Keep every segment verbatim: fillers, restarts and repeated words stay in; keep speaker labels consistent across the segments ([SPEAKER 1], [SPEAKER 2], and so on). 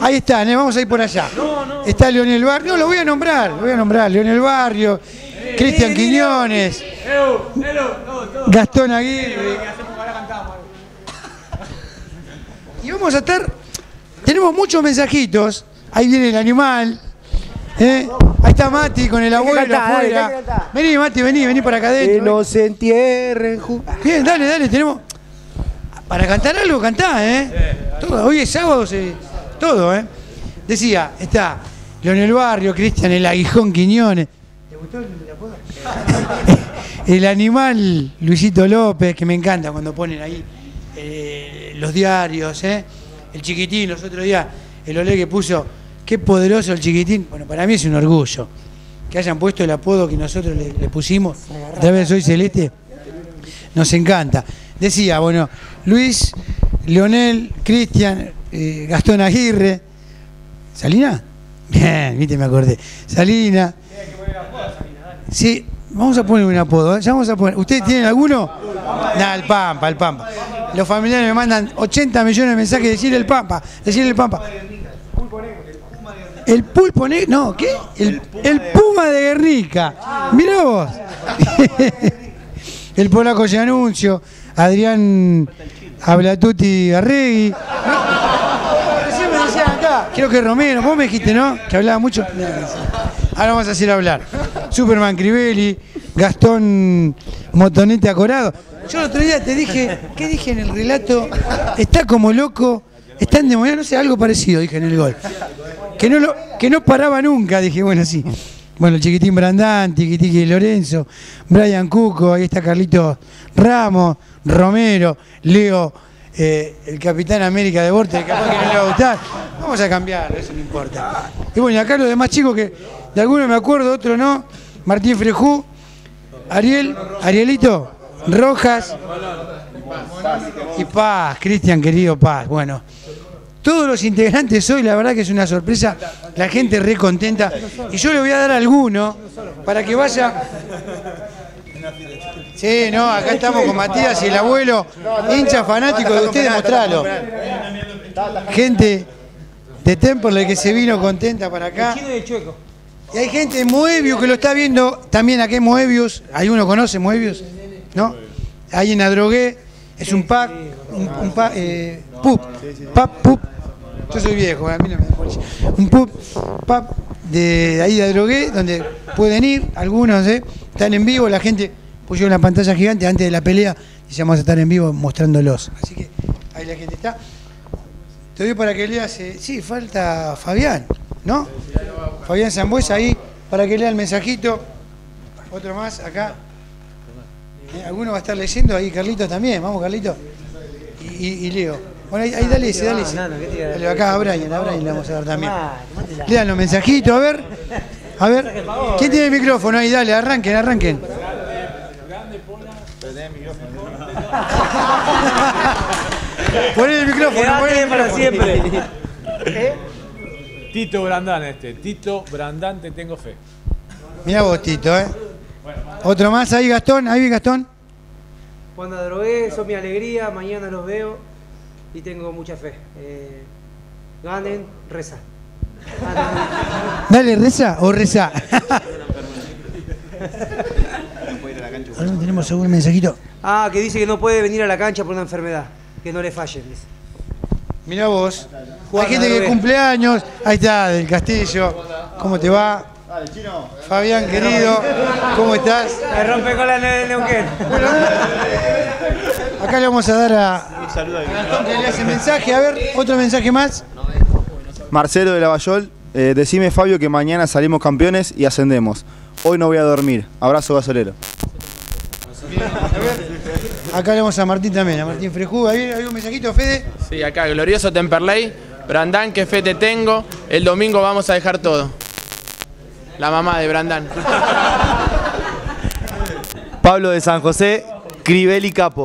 [SPEAKER 1] Ahí están, ¿eh? Vamos a ir por allá. No, no. Está Leonel Barrio. No, lo voy a nombrar, lo voy a nombrar. Leonel Barrio, Cristian Quiñones, Gastón Aguirre. Y vamos a estar... Tenemos muchos mensajitos. Ahí viene el animal. ¿eh? Ahí está Mati con el abuelo cantar, afuera. Vení, Mati, vení, vení para acá adentro.
[SPEAKER 2] Que no se entierren.
[SPEAKER 1] Bien, dale, dale, tenemos... Para cantar algo, cantá, ¿eh? Todo, hoy es sábado, se... todo, ¿eh? Decía, está Leonel Barrio, Cristian el Aguijón Quiñones. ¿Te gustó el apodo? El animal Luisito López, que me encanta cuando ponen ahí eh, los diarios, ¿eh? El Chiquitín, los otros días, el Olé que puso, qué poderoso el Chiquitín. Bueno, para mí es un orgullo que hayan puesto el apodo que nosotros le, le pusimos. Otra vez Soy Celeste, nos encanta. Decía, bueno, Luis, Leonel, Cristian, eh, Gastón Aguirre, ¿Salina? Bien, viste, me acordé. Salina. Sí, vamos a poner un apodo, ¿eh? Ya vamos a poner. ¿Ustedes tienen alguno? Nada, el Pampa, el Pampa. Los familiares me mandan ochenta millones de mensajes, decir el Pampa, decir el Pampa. El pulpo negro, no, ¿qué? El, el Puma de Guernica. Mirá vos. El polaco Gianuncio, Adrián Ablatuti Arregui. Recién me decían acá, creo que Romero, vos me dijiste, ¿no? Que hablaba mucho. Ahora vamos a hacer hablar. Superman Crivelli, Gastón Motonete Acorado. Yo el otro día te dije, ¿qué dije en el relato? Está como loco, está endemoniado, no sé, algo parecido, dije en el gol. Que no, lo, que no paraba nunca, dije, bueno, sí. Bueno, el Chiquitín Brandán, Tiquitiqui Lorenzo, Brian Cuco, ahí está Carlitos Ramos, Romero, Leo, eh, el Capitán América de Borte, capaz que no le va a gustar. Vamos a cambiar, eso no importa. Y bueno, acá los demás chicos que de algunos me acuerdo, otros no. Martín Frejú, Ariel, Arielito, Rojas y Paz, Cristian querido Paz. Bueno, todos los integrantes hoy, la verdad que es una sorpresa, la gente re contenta. Y yo le voy a dar alguno para que vaya... Sí, no, acá estamos con Matías y el abuelo, hincha fanático de ustedes, mostralo. Gente de Temperley que se vino contenta para acá. Y hay gente de Moebius que lo está viendo también acá en Moebius. ¿Alguno conoce Moebius? ¿No? Ahí en Adrogué, es un pack, un, un pack, eh, pup, pap, pup. Yo soy viejo, a mí no me da policía. Un pub, pub de ahí de Adrogué, donde pueden ir, algunos ¿eh? Están en vivo, la gente puso una pantalla gigante antes de la pelea y vamos a estar en vivo mostrándolos. Así que ahí la gente está. Te doy para que leas, eh, sí, falta Fabián, ¿no? Fabián Zambuesa ahí, para que lea el mensajito. Otro más acá. ¿Eh? ¿Alguno va a estar leyendo? Ahí Carlito también, vamos Carlito. Y, y, y Leo. Bueno, ahí, ahí dale ese, dale ese. Dale acá a Brian, a Brian le vamos a dar también. Lean los mensajitos, a ver. A ver. ¿Quién tiene el micrófono? Ahí, dale, arranquen, arranquen. Poné el micrófono, poné el
[SPEAKER 3] para
[SPEAKER 1] micrófono.
[SPEAKER 3] siempre.
[SPEAKER 4] ¿Eh? Tito Brandán este. Tito Brandán, te tengo fe.
[SPEAKER 1] Mirá vos, Tito, ¿eh? Otro más ahí, Gastón. Ahí, Gastón.
[SPEAKER 3] Cuando drogué, son mi alegría. Mañana los veo y tengo mucha fe. Eh, ganen, reza.
[SPEAKER 1] Dale, reza o reza. Ahora tenemos algún mensajito.
[SPEAKER 3] Ah, que dice que no puede venir a la cancha por una enfermedad. Que no le fallen, dice.
[SPEAKER 1] Mirá vos. Hay gente que cumple años. Ahí está, del Castillo. ¿Cómo te va? Fabián, querido. ¿Cómo estás?
[SPEAKER 3] Me rompe con la de Neuquén.
[SPEAKER 1] Bueno, acá le vamos a dar a Gastón que le hace mensaje. A ver, otro mensaje más.
[SPEAKER 5] Marcelo de Lavallol, eh, decime Fabio que mañana salimos campeones y ascendemos. Hoy no voy a dormir. Abrazo gasolero.
[SPEAKER 1] Acá le vamos a Martín también, a Martín Frejú. ¿Hay, ¿Hay un mensajito, Fede?
[SPEAKER 6] Sí, acá, glorioso Temperley. Brandán, qué fe te tengo. El domingo vamos a dejar todo. La mamá de Brandán.
[SPEAKER 2] Pablo de San José, Crivelli Capo.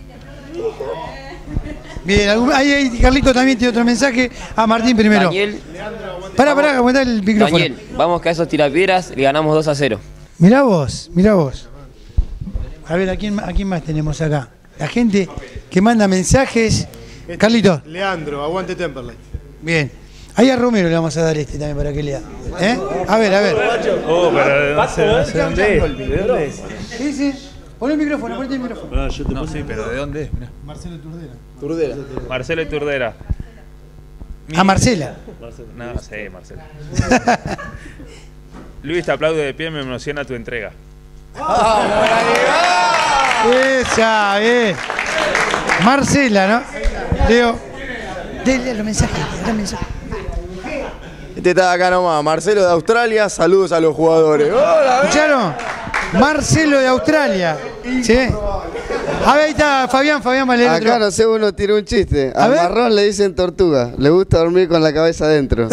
[SPEAKER 1] Bien, ahí, ahí Carlito también tiene otro mensaje. A Martín primero.
[SPEAKER 7] Daniel.
[SPEAKER 1] Pará, pará, aguantá el micrófono.
[SPEAKER 7] Daniel, vamos que a esos tirapiedras le ganamos dos a cero.
[SPEAKER 1] Mirá vos, mirá vos. A ver, ¿a quién, ¿a quién más tenemos acá? La gente que manda mensajes. Carlito.
[SPEAKER 8] Leandro, aguante Temperley.
[SPEAKER 1] Bien. Ahí a Romero le vamos a dar este también para que lea. ¿Eh? A ver, a ver.
[SPEAKER 8] Oh, pero no sé, no sé dónde es. ¿De dónde es?
[SPEAKER 1] Sí, sí. Pon el micrófono, ponete el micrófono.
[SPEAKER 8] No, yo te no, sí, pero ¿de dónde es? Mirá.
[SPEAKER 1] Marcelo Turdera.
[SPEAKER 5] Turdera.
[SPEAKER 8] Marcelo Turdera.
[SPEAKER 1] A Marcela.
[SPEAKER 8] No, sí, Marcela. Luis, te aplaude de pie, me emociona tu entrega.
[SPEAKER 1] Esa, bien. Marcela, ¿no? Leo, dale los mensajes, dale los mensajes.
[SPEAKER 5] Este está acá nomás, Marcelo de Australia, saludos a los jugadores. Hola,
[SPEAKER 1] ¿escucharon? Marcelo de Australia. ¿Sí? A ver, ahí está Fabián, Fabián va a leer
[SPEAKER 9] Acá
[SPEAKER 1] otro.
[SPEAKER 9] no sé, uno tiró un chiste.
[SPEAKER 1] A
[SPEAKER 9] Al
[SPEAKER 1] ver.
[SPEAKER 9] marrón le dicen tortuga. Le gusta dormir con la cabeza adentro.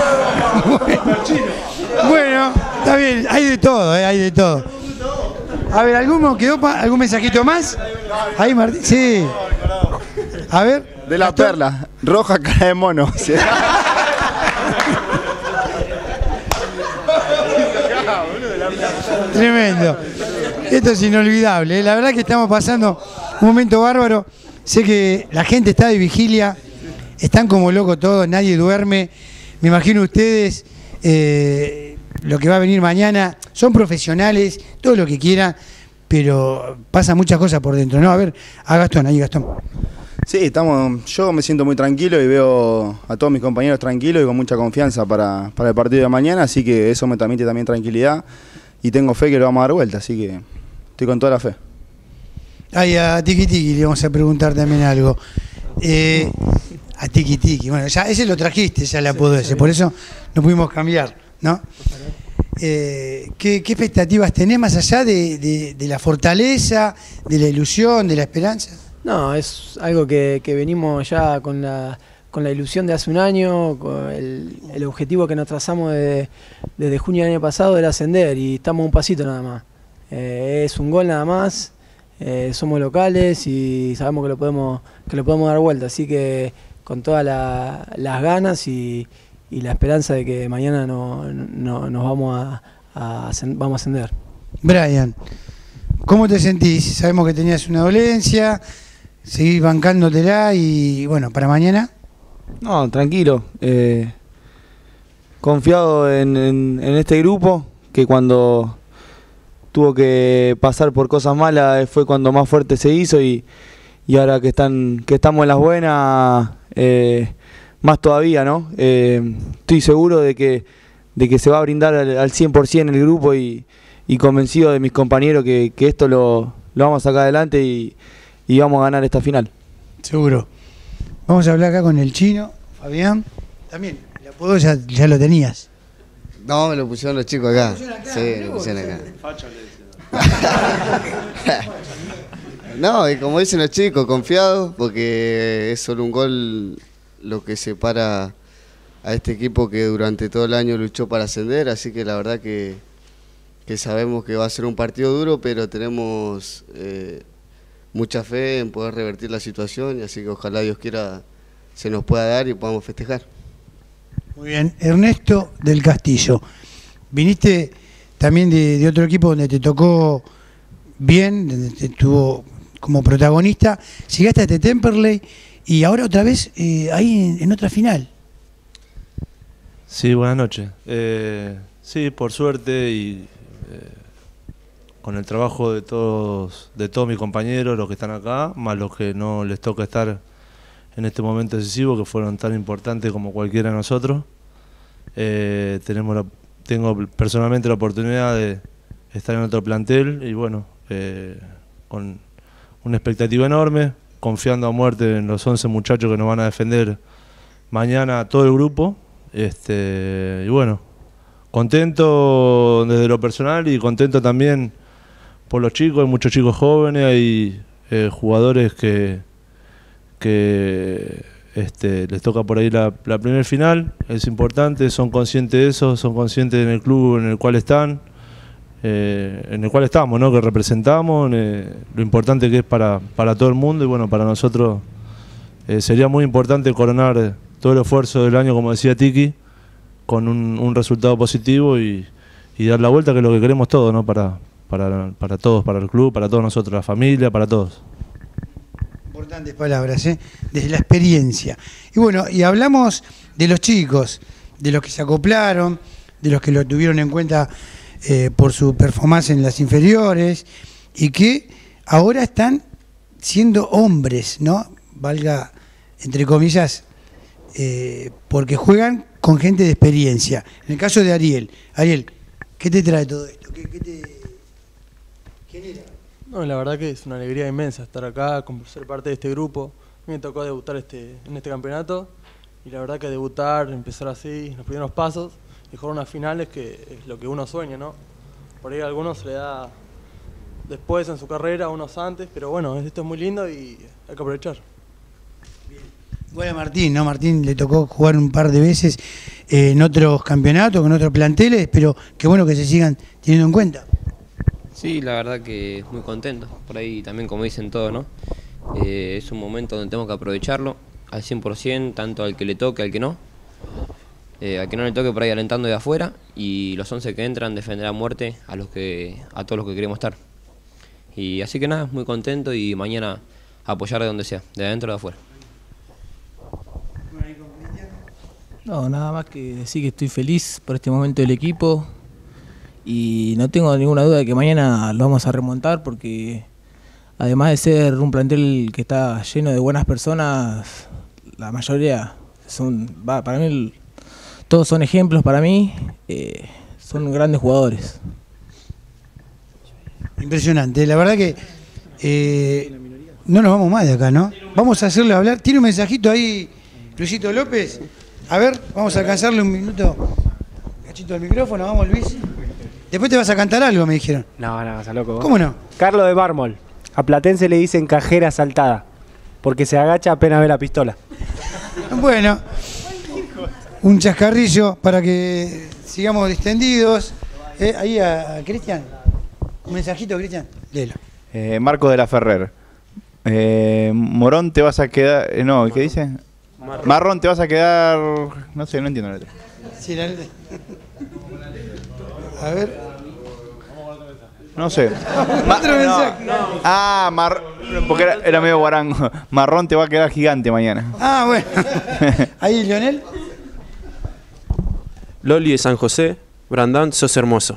[SPEAKER 1] Bueno, está bien, hay de todo, eh, hay de todo. A ver, ¿alguno quedó pa algún mensajito más? Ahí, Martín. Sí. A ver.
[SPEAKER 5] De la
[SPEAKER 1] Gastón.
[SPEAKER 5] perla, roja cara de mono.
[SPEAKER 1] Tremendo. Esto es inolvidable. ¿eh? La verdad que estamos pasando un momento bárbaro. Sé que la gente está de vigilia. Están como locos todos, nadie duerme. Me imagino ustedes eh, lo que va a venir mañana. Son profesionales, todo lo que quieran, pero pasan muchas cosas por dentro. No, a ver, a Gastón, ahí Gastón.
[SPEAKER 5] Sí, estamos, yo me siento muy tranquilo y veo a todos mis compañeros tranquilos y con mucha confianza para, para el partido de mañana, así que eso me transmite también tranquilidad y tengo fe que lo vamos a dar vuelta, así que estoy con toda la fe.
[SPEAKER 1] Ahí a Tiki Tiki le vamos a preguntar también algo. Eh, a Tiki Tiki, bueno, ya ese lo trajiste, ya el apodo ese, por eso no pudimos cambiar, ¿no? Eh, ¿qué, ¿Qué expectativas tenés más allá de, de, de la fortaleza, de la ilusión, de la esperanza?
[SPEAKER 10] No, es algo que, que venimos ya con la, con la ilusión de hace un año, con el, el objetivo que nos trazamos de, desde junio del año pasado era ascender y estamos un pasito nada más. Eh, es un gol nada más, eh, somos locales y sabemos que lo podemos, que lo podemos dar vuelta, así que con todas la, las ganas y, y la esperanza de que mañana no, no, nos vamos a, a, vamos a ascender.
[SPEAKER 1] Brian, ¿cómo te sentís? Sabemos que tenías una dolencia, seguís bancándotela y bueno, para mañana.
[SPEAKER 2] No, tranquilo. Eh, confiado en, en, en este grupo, que cuando tuvo que pasar por cosas malas fue cuando más fuerte se hizo y, y ahora que están que estamos en las buenas, eh, más todavía, ¿no? Eh, estoy seguro de que, de que se va a brindar al, al cien por ciento el grupo y, y convencido de mis compañeros que, que esto lo, lo vamos a sacar adelante y y vamos a ganar esta final.
[SPEAKER 1] Seguro. Vamos a hablar acá con el chino, Fabián. También, el apodo ya, ya lo tenías.
[SPEAKER 9] No, me lo pusieron los chicos acá. Sí, me lo pusieron acá. No, y como dicen los chicos, confiados, porque es solo un gol lo que separa a este equipo que durante todo el año luchó para ascender, así que la verdad que, que sabemos que va a ser un partido duro, pero tenemos Eh, mucha fe en poder revertir la situación, y así que ojalá Dios quiera se nos pueda dar y podamos festejar.
[SPEAKER 1] Muy bien. Ernesto del Castillo, viniste también de, de otro equipo donde te tocó bien, donde te tuvo como protagonista, llegaste a este Temperley y ahora otra vez eh, ahí en, en otra final.
[SPEAKER 11] Sí, buenas noches. Eh, sí, por suerte y eh, con el trabajo de todos de todos mis compañeros, los que están acá, más los que no les toca estar en este momento decisivo, que fueron tan importantes como cualquiera de nosotros. Eh, tenemos la, tengo personalmente la oportunidad de estar en otro plantel y bueno, eh, con una expectativa enorme, confiando a muerte en los once muchachos que nos van a defender mañana a todo el grupo. Este, y bueno, contento desde lo personal y contento también por los chicos. Hay muchos chicos jóvenes, hay eh, jugadores que, que este, les toca por ahí la, la primer final, es importante, son conscientes de eso, son conscientes en el club en el cual están, eh, en el cual estamos, ¿no? Que representamos, eh, lo importante que es para, para todo el mundo y bueno, para nosotros eh, sería muy importante coronar todo el esfuerzo del año, como decía Tiki, con un, un resultado positivo y, y dar la vuelta, que es lo que queremos todos, ¿no? Para, para, para todos, para el club, para todos nosotros, la familia, para todos.
[SPEAKER 1] Importantes palabras, ¿eh? Desde la experiencia. Y bueno, y hablamos de los chicos, de los que se acoplaron, de los que lo tuvieron en cuenta eh, por su performance en las inferiores y que ahora están siendo hombres, ¿no? Valga, entre comillas, eh, porque juegan con gente de experiencia. En el caso de Ariel, Ariel, ¿qué te trae todo esto? ¿Qué, qué te genera?
[SPEAKER 12] No, la verdad que es una alegría inmensa estar acá, ser parte de este grupo. A mí me tocó debutar este, en este campeonato y la verdad que debutar, empezar así, los primeros pasos y jugar unas finales que es lo que uno sueña, ¿no? Por ahí a algunos se le da después en su carrera, unos antes, pero bueno, esto es muy lindo y hay que aprovechar.
[SPEAKER 1] Igual a Martín, ¿no? Martín le tocó jugar un par de veces eh, en otros campeonatos, con otros planteles, pero qué bueno que se sigan teniendo en cuenta.
[SPEAKER 7] Sí, la verdad que muy contento. Por ahí también, como dicen todos, ¿no? Eh, es un momento donde tenemos que aprovecharlo al cien por ciento, tanto al que le toque, al que no. Eh, al que no le toque por ahí alentando de afuera y los once que entran defender a muerte a, los que, a todos los que queremos estar. Y así que nada, muy contento y mañana apoyar de donde sea, de adentro o de afuera.
[SPEAKER 13] No, nada más que decir que estoy feliz por este momento del equipo y no tengo ninguna duda de que mañana lo vamos a remontar porque además de ser un plantel que está lleno de buenas personas, la mayoría son, va, para mí, el, todos son ejemplos para mí, eh, son grandes jugadores.
[SPEAKER 1] Impresionante, la verdad que eh, no nos vamos más de acá, ¿no? Vamos a hacerle hablar. ¿Tiene un mensajito ahí, Luisito López? A ver, vamos a alcanzarle un minuto. Cachito del micrófono, vamos Luis. Después te vas a cantar algo, me dijeron.
[SPEAKER 14] No, no, está loco. ¿Vos?
[SPEAKER 1] ¿Cómo no?
[SPEAKER 14] Carlos de Mármol. A Platense le dicen cajera saltada, porque se agacha apenas ve la pistola.
[SPEAKER 1] Bueno, un chascarrillo para que sigamos distendidos. Eh, ahí a, a Cristian. Un mensajito, Cristian. Léelo.
[SPEAKER 15] Eh, Marco de la Ferrer. Eh, Morón, te vas a quedar... Eh, no, ¿qué dice? Marrón. Marrón, te vas a quedar... No sé, no entiendo la letra.
[SPEAKER 1] Sí, la letra. A ver.
[SPEAKER 15] No sé.
[SPEAKER 1] Ma Otro mensaje.
[SPEAKER 15] No. Ah, mar... porque era, era medio guarango. Marrón te va a quedar gigante mañana.
[SPEAKER 1] Ah, bueno. Ahí, Leonel.
[SPEAKER 16] Loli de San José. Brandán, sos hermoso.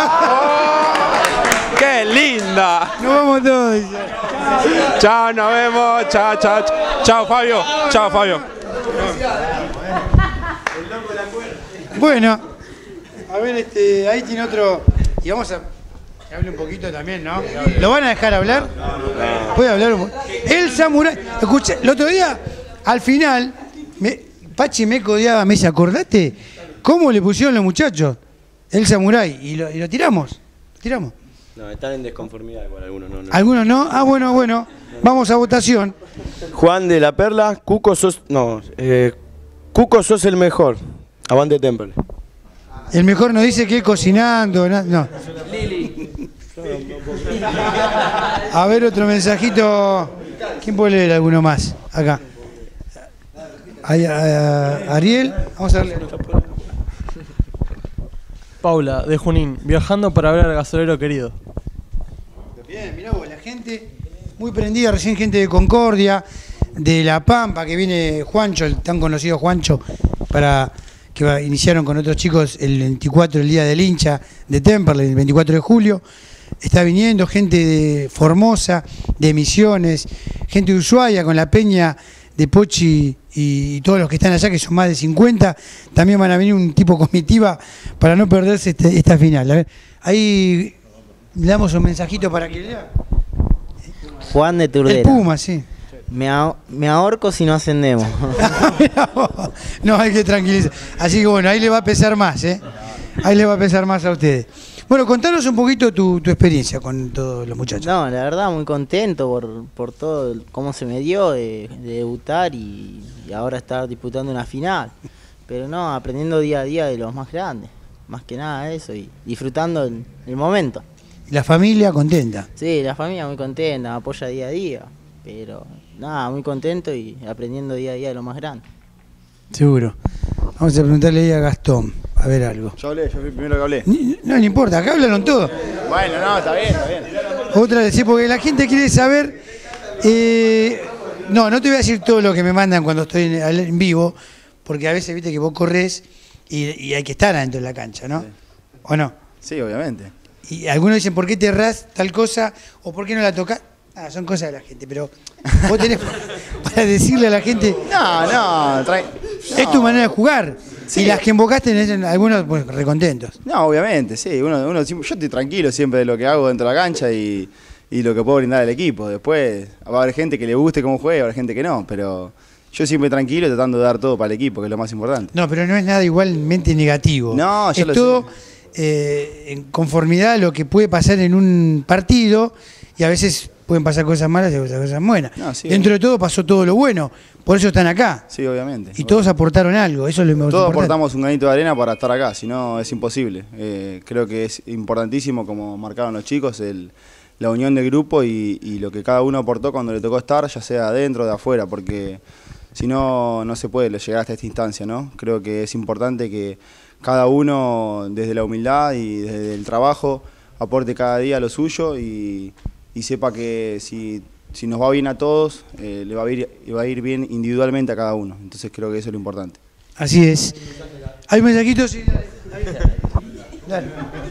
[SPEAKER 4] ¡Qué linda!
[SPEAKER 1] Nos vamos todos.
[SPEAKER 4] Chao, nos vemos. Chao, chao. Chao, Fabio. Chao, Fabio.
[SPEAKER 1] Bueno, a ver, este, ahí tiene otro. Y vamos a que hable un poquito también, ¿no? ¿Lo van a dejar hablar? ¿Puede hablar un poco? El samurái. Escucha, el otro día, al final, me, Pachi me codiaba, me dice, ¿acordate cómo le pusieron los muchachos? El samurái. Y lo, y lo tiramos. Tiramos.
[SPEAKER 17] No, están en desconformidad con algunos, no, no.
[SPEAKER 1] ¿Algunos no? Ah, bueno, bueno. Vamos a votación.
[SPEAKER 17] Juan de la Perla, Cuco sos... No, eh, Cuco sos el mejor. Avante Temple.
[SPEAKER 1] El mejor nos dice que cocinando, no.
[SPEAKER 7] Lili.
[SPEAKER 1] A ver, otro mensajito. ¿Quién puede leer alguno más? Acá. Ahí, a, a, Ariel. Vamos a darle.
[SPEAKER 12] Paula, de Junín, viajando para ver al gasolero querido.
[SPEAKER 1] Bien, mirá vos, la gente muy prendida, recién gente de Concordia, de La Pampa, que viene Juancho, el tan conocido Juancho, para que va, iniciaron con otros chicos el veinticuatro, el día del hincha de Temperley, el veinticuatro de julio. Está viniendo gente de Formosa, de Misiones, gente de Ushuaia con la peña de Pochi y todos los que están allá, que son más de cincuenta, también van a venir un tipo comitiva para no perderse este, esta final. A ver, ahí le damos un mensajito para que lea.
[SPEAKER 18] Juan de Turdera.
[SPEAKER 1] El Puma, sí.
[SPEAKER 18] Me, ah me ahorco si no ascendemos.
[SPEAKER 1] No, hay que tranquilizar. Así que bueno, ahí le va a pesar más, ¿eh? Ahí le va a pesar más a ustedes. Bueno, contanos un poquito tu, tu experiencia con todos los muchachos.
[SPEAKER 18] No, la verdad muy contento por, por todo, cómo se me dio de, de debutar y, y ahora estar disputando una final. Pero no, aprendiendo día a día de los más grandes, más que nada eso, y disfrutando el, el momento.
[SPEAKER 1] ¿La familia contenta?
[SPEAKER 18] Sí, la familia muy contenta, me apoya día a día, pero nada, muy contento y aprendiendo día a día de lo más grande.
[SPEAKER 1] Seguro. Vamos a preguntarle ahí a Gastón, a ver algo.
[SPEAKER 5] Yo hablé, yo fui el primero que hablé.
[SPEAKER 1] Ni, no, no importa, acá hablaron todos.
[SPEAKER 5] Bueno, no, está bien, está bien.
[SPEAKER 1] Otra vez, sí, porque la gente quiere saber... Eh, no, no te voy a decir todo lo que me mandan cuando estoy en, en vivo, porque a veces viste que vos corres y, y hay que estar adentro de la cancha, ¿no? Sí. ¿O no?
[SPEAKER 5] Sí, obviamente.
[SPEAKER 1] Y algunos dicen, ¿por qué te errás tal cosa? ¿O por qué no la tocás? Ah, son cosas de la gente, pero vos tenés para decirle a la gente...
[SPEAKER 5] No, no, trae, no.
[SPEAKER 1] Es tu manera de jugar. Sí. Y las que invocaste, tenés algunos pues, recontentos.
[SPEAKER 5] No, obviamente, sí. Uno, uno, yo estoy tranquilo siempre de lo que hago dentro de la cancha y, y lo que puedo brindar al equipo. Después va a haber gente que le guste cómo juega y va a haber gente que no, pero... Yo siempre tranquilo tratando de dar todo para el equipo, que es lo más importante.
[SPEAKER 1] No, pero no es nada igualmente negativo.
[SPEAKER 5] No, yo
[SPEAKER 1] es
[SPEAKER 5] lo
[SPEAKER 1] todo
[SPEAKER 5] sé.
[SPEAKER 1] Eh, en conformidad a lo que puede pasar en un partido y a veces pueden pasar cosas malas y otras cosas buenas. No, sí, Dentro obviamente. de todo pasó todo lo bueno, por eso están acá.
[SPEAKER 5] Sí, obviamente.
[SPEAKER 1] Y todos aportaron algo, eso es lo más
[SPEAKER 5] Todos
[SPEAKER 1] importante.
[SPEAKER 5] aportamos un granito de arena para estar acá, si no es imposible. Eh, creo que es importantísimo, como marcaron los chicos, el, la unión del grupo y, y lo que cada uno aportó cuando le tocó estar, ya sea adentro o de afuera, porque... Si no, no se puede llegar hasta esta instancia, ¿no? Creo que es importante que cada uno, desde la humildad y desde el trabajo, aporte cada día lo suyo y, y sepa que si, si nos va bien a todos, eh, le va a, ir, va a ir bien individualmente a cada uno. Entonces creo que eso es lo importante.
[SPEAKER 1] Así es. ¿Hay un mensajito? Sí, dale. Dale.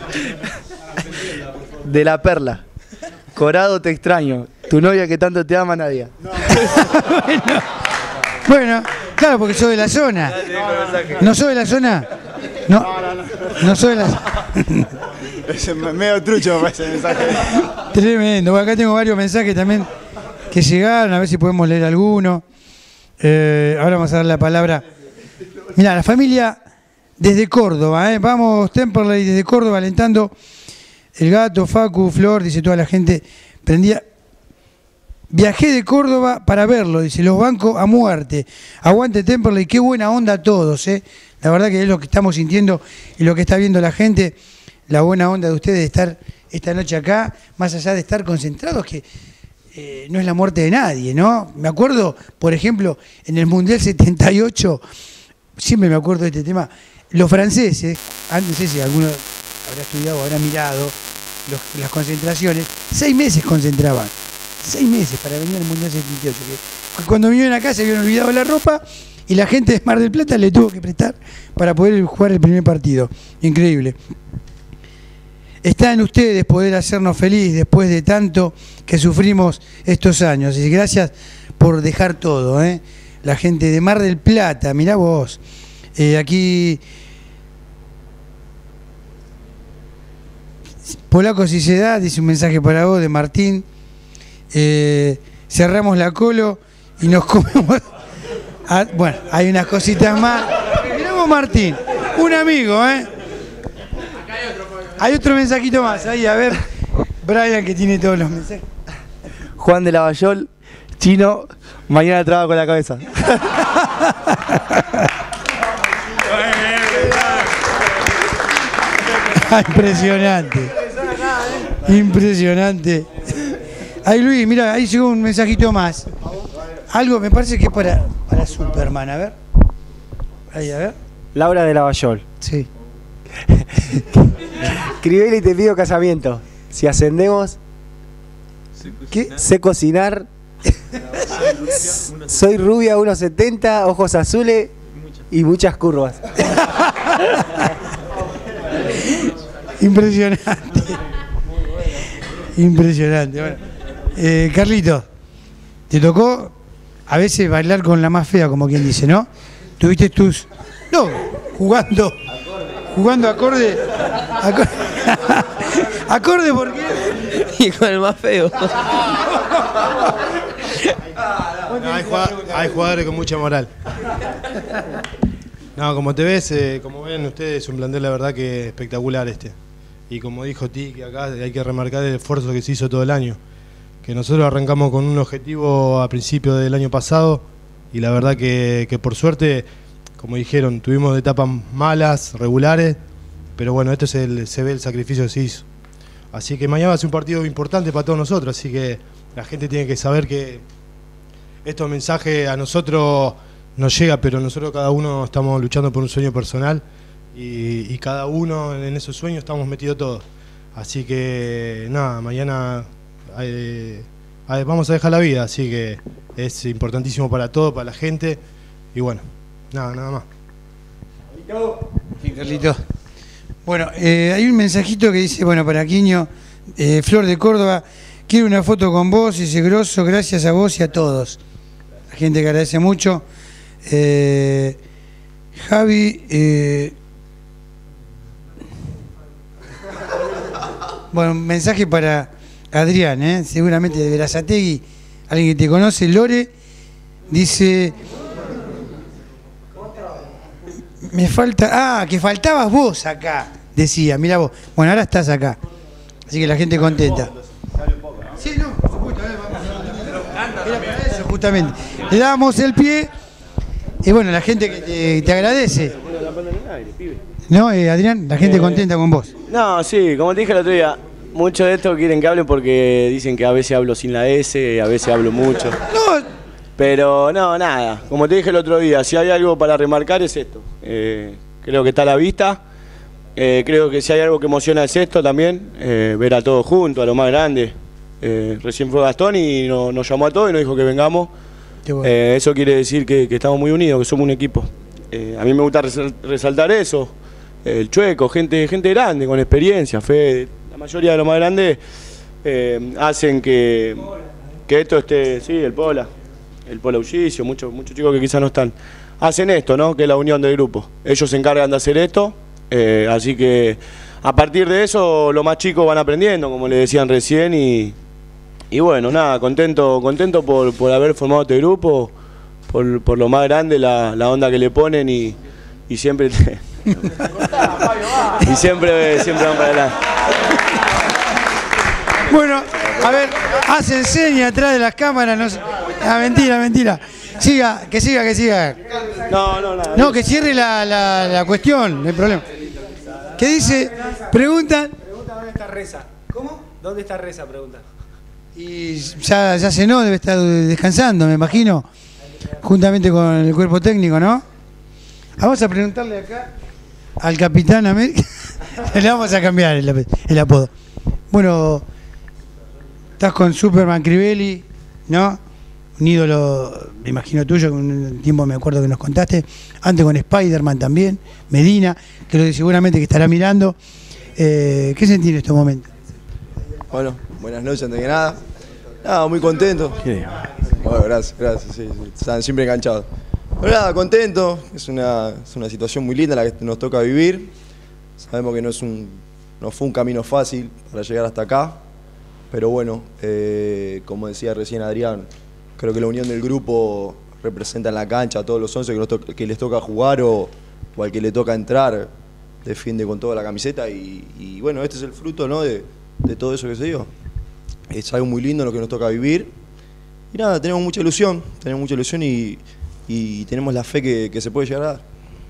[SPEAKER 2] De la Perla. Corado, te extraño. Tu novia que tanto te ama, Nadia. No.
[SPEAKER 1] bueno. Bueno, claro, porque soy de la zona. ¿No soy de la zona? No, no soy de la zona.
[SPEAKER 5] Es medio trucho me parece el mensaje.
[SPEAKER 1] Tremendo. Acá tengo varios mensajes también que llegaron, a ver si podemos leer alguno. Eh, ahora vamos a dar la palabra. Mirá, la familia desde Córdoba, ¿eh? Vamos, Temperley desde Córdoba, alentando. El Gato, Facu, Flor, dice toda la gente, prendía... Viajé de Córdoba para verlo, dice, los bancos a muerte. Aguante Temperley, qué buena onda a todos, ¿eh? La verdad que es lo que estamos sintiendo y lo que está viendo la gente, la buena onda de ustedes de estar esta noche acá, más allá de estar concentrados, que eh, no es la muerte de nadie, ¿no? Me acuerdo, por ejemplo, en el Mundial setenta y ocho, siempre me acuerdo de este tema, los franceses, antes no sé si alguno habrá estudiado o habrá mirado los, las concentraciones, seis meses concentraban. Seis meses para venir al Mundial setenta y ocho. Que cuando vinieron acá se habían olvidado la ropa y la gente de Mar del Plata le tuvo que prestar para poder jugar el primer partido. Increíble. Está en ustedes poder hacernos feliz después de tanto que sufrimos estos años. Y gracias por dejar todo, ¿eh? La gente de Mar del Plata, mirá vos. Eh, aquí... Polaco, si se da, dice un mensaje para vos de Martín. Eh, cerramos la colo y nos comemos. Ah, bueno, hay unas cositas más. Miramos Martín, un amigo, ¿eh? Hay otro mensajito más ahí, a ver. Brian, que tiene todos los mensajes.
[SPEAKER 2] Juan de Lavallol, Chino, mañana trabajo con la cabeza.
[SPEAKER 1] Impresionante. Impresionante. Ahí Luis, mira, ahí llegó un mensajito más. Algo me parece que es para, para Superman, a ver. Ahí, a ver.
[SPEAKER 14] Laura de Lavallol.
[SPEAKER 1] Sí.
[SPEAKER 14] Crivelli, te pido casamiento. Si ascendemos,
[SPEAKER 1] ¿qué?
[SPEAKER 14] Sé cocinar. Soy rubia, uno setenta, ojos azules y muchas curvas.
[SPEAKER 1] Impresionante. Impresionante. Bueno. Eh, Carlito, te tocó a veces bailar con la más fea, como quien dice, ¿no? Tuviste tus... No, jugando... Jugando acorde... Acorde, acorde porque...
[SPEAKER 7] Y con el más feo.
[SPEAKER 19] No, hay, jugadores, hay jugadores con mucha moral. No, como te ves, eh, como ven ustedes, es un plantel la verdad que espectacular este. Y como dijo Tiki acá, hay que remarcar el esfuerzo que se hizo todo el año. Que nosotros arrancamos con un objetivo a principio del año pasado y la verdad que, que por suerte, como dijeron, tuvimos etapas malas, regulares, pero bueno, esto es el, se ve el sacrificio que se hizo. Así que mañana va a ser un partido importante para todos nosotros, así que la gente tiene que saber que estos mensajes a nosotros nos llega, pero nosotros cada uno estamos luchando por un sueño personal y, y cada uno en esos sueños estamos metidos todos. Así que nada, mañana... Eh, vamos a dejar la vida, así que es importantísimo para todo, para la gente y bueno, Nada, nada más.
[SPEAKER 1] Sí, Carlito. Bueno, eh, hay un mensajito que dice, bueno, para Quiño, eh, Flor de Córdoba, quiero una foto con vos, ese grosso, gracias a vos y a todos. La gente que agradece mucho. Eh, Javi, eh, bueno, un mensaje para Adrián, ¿eh? Seguramente de Berazategui, alguien que te conoce, Lore, dice... Me falta... Ah, que faltabas vos acá, decía, mirá vos. Bueno, ahora estás acá. Así que la gente contenta. Sí, no, por supuesto, a ver, vamos. Era para eso, justamente. Le damos el pie y bueno, la gente que te, te agradece. ¿No, eh, Adrián? La gente
[SPEAKER 17] Eh,
[SPEAKER 1] contenta con vos.
[SPEAKER 17] No, sí, como te dije el otro día, muchos de estos quieren que hable porque dicen que a veces hablo sin la S, a veces hablo mucho.
[SPEAKER 1] No.
[SPEAKER 17] Pero no, nada, como te dije el otro día, si hay algo para remarcar es esto. Eh, creo que está a la vista. Eh, creo que si hay algo que emociona es esto también, eh, ver a todos juntos, a lo más grande. Eh, recién fue Gastón y no, nos llamó a todos y nos dijo que vengamos.
[SPEAKER 1] Bueno.
[SPEAKER 17] Eh, eso quiere decir que, que estamos muy unidos, que somos un equipo. Eh, a mí me gusta resal- resaltar eso. El Chueco, gente, gente grande, con experiencia, Fede. La mayoría de los más grandes eh, hacen que, que esto esté, sí, el Pola, el Pola Ullicio, muchos muchos chicos que quizás no están. Hacen esto, ¿no? Que es la unión del grupo. Ellos se encargan de hacer esto, eh, así que a partir de eso los más chicos van aprendiendo, como le decían recién, y, y bueno, nada, contento, contento por, por haber formado este grupo, por, por lo más grande, la, la onda que le ponen y, y siempre... Te, y siempre, siempre van para adelante.
[SPEAKER 1] Bueno, a ver, hacen señas atrás de las cámaras. No sé. Ah, mentira, mentira. Siga, que siga, que siga.
[SPEAKER 17] No, no, nada.
[SPEAKER 1] No, que cierre la, la, la cuestión, no hay problema. ¿Qué dice? Preguntan.
[SPEAKER 14] Pregunta dónde está Reza. ¿Cómo? ¿Dónde está Reza? Pregunta.
[SPEAKER 1] Y ya, ya cenó, debe estar descansando, me imagino. Juntamente con el cuerpo técnico, ¿no? Vamos a preguntarle acá al Capitán América. Le vamos a cambiar el, el apodo. Bueno, estás con Superman Crivelli, ¿no? Un ídolo, me imagino tuyo, que un tiempo me acuerdo que nos contaste. Antes con Spider-Man también, Medina, que lo seguramente que estará mirando. Eh, ¿Qué sentís en estos momentos?
[SPEAKER 20] Bueno, buenas noches antes que nada. Nada, muy contento. Bueno, gracias, gracias, sí, sí. Están siempre enganchados. Pero nada, contento. Es una, es una situación muy linda la que nos toca vivir. Sabemos que no, es un, no fue un camino fácil para llegar hasta acá. Pero bueno, eh, como decía recién Adrián, creo que la unión del grupo representa en la cancha a todos los once que, nos to- que les toca jugar o, o al que le toca entrar, defiende con toda la camiseta y, y bueno, este es el fruto, ¿no? de, de todo eso que se dio. Es algo muy lindo lo que nos toca vivir. Y nada, tenemos mucha ilusión, tenemos mucha ilusión y, y tenemos la fe que, que se puede llegar a dar.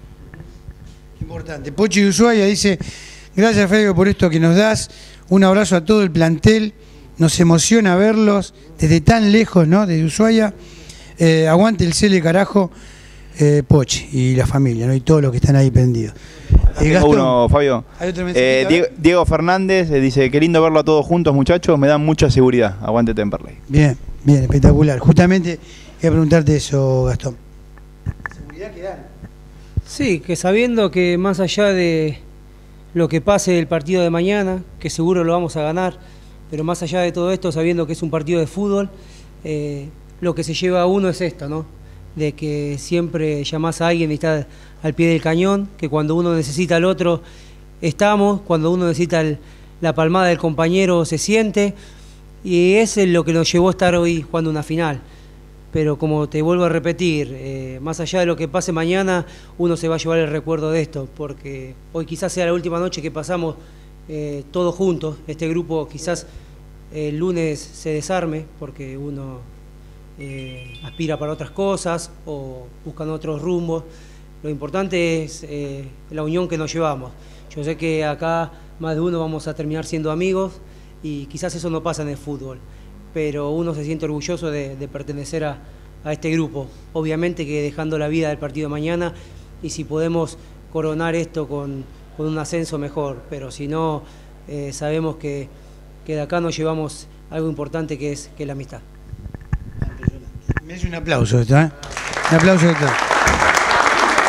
[SPEAKER 1] Importante. Pochi de Ushuaia dice, gracias Fabio por esto que nos das. Un abrazo a todo el plantel. Nos emociona verlos desde tan lejos, ¿no? Desde Ushuaia. Eh, aguante el Cele, carajo. Eh, Pochi y la familia, ¿no? Y todos los que están ahí prendidos. Eh,
[SPEAKER 15] Tengo
[SPEAKER 1] Gastón,
[SPEAKER 15] uno, Fabio.
[SPEAKER 1] ¿hay otro mensajito?
[SPEAKER 15] Eh,
[SPEAKER 1] A ver.
[SPEAKER 15] Diego, Diego Fernández eh, dice, qué lindo verlo a todos juntos, muchachos, me dan mucha seguridad. Aguante Temperley.
[SPEAKER 1] Bien, bien, espectacular. Justamente iba a preguntarte eso, Gastón. ¿Seguridad que dan?
[SPEAKER 3] Sí, que sabiendo que más allá de lo que pase el partido de mañana, que seguro lo vamos a ganar, pero más allá de todo esto, sabiendo que es un partido de fútbol, eh, lo que se lleva a uno es esto, ¿no? De que siempre llamás a alguien y está al pie del cañón, que cuando uno necesita al otro estamos, cuando uno necesita el- la palmada del compañero se siente, y eso es lo que nos llevó a estar hoy jugando una final. Pero como te vuelvo a repetir, eh, más allá de lo que pase mañana, uno se va a llevar el recuerdo de esto, porque hoy quizás sea la última noche que pasamos eh, todos juntos. Este grupo quizás eh, el lunes se desarme, porque uno eh, aspira para otras cosas o buscan otros rumbos. Lo importante es eh, la unión que nos llevamos. Yo sé que acá más de uno vamos a terminar siendo amigos y quizás eso no pasa en el fútbol, pero uno se siente orgulloso de, de pertenecer a, a este grupo. Obviamente que dejando la vida del partido de mañana, y si podemos coronar esto con, con un ascenso mejor, pero si no, eh, sabemos que, que de acá nos llevamos algo importante que es, que es la amistad.
[SPEAKER 1] Me hace un aplauso esto, ¿eh? Un aplauso de todo.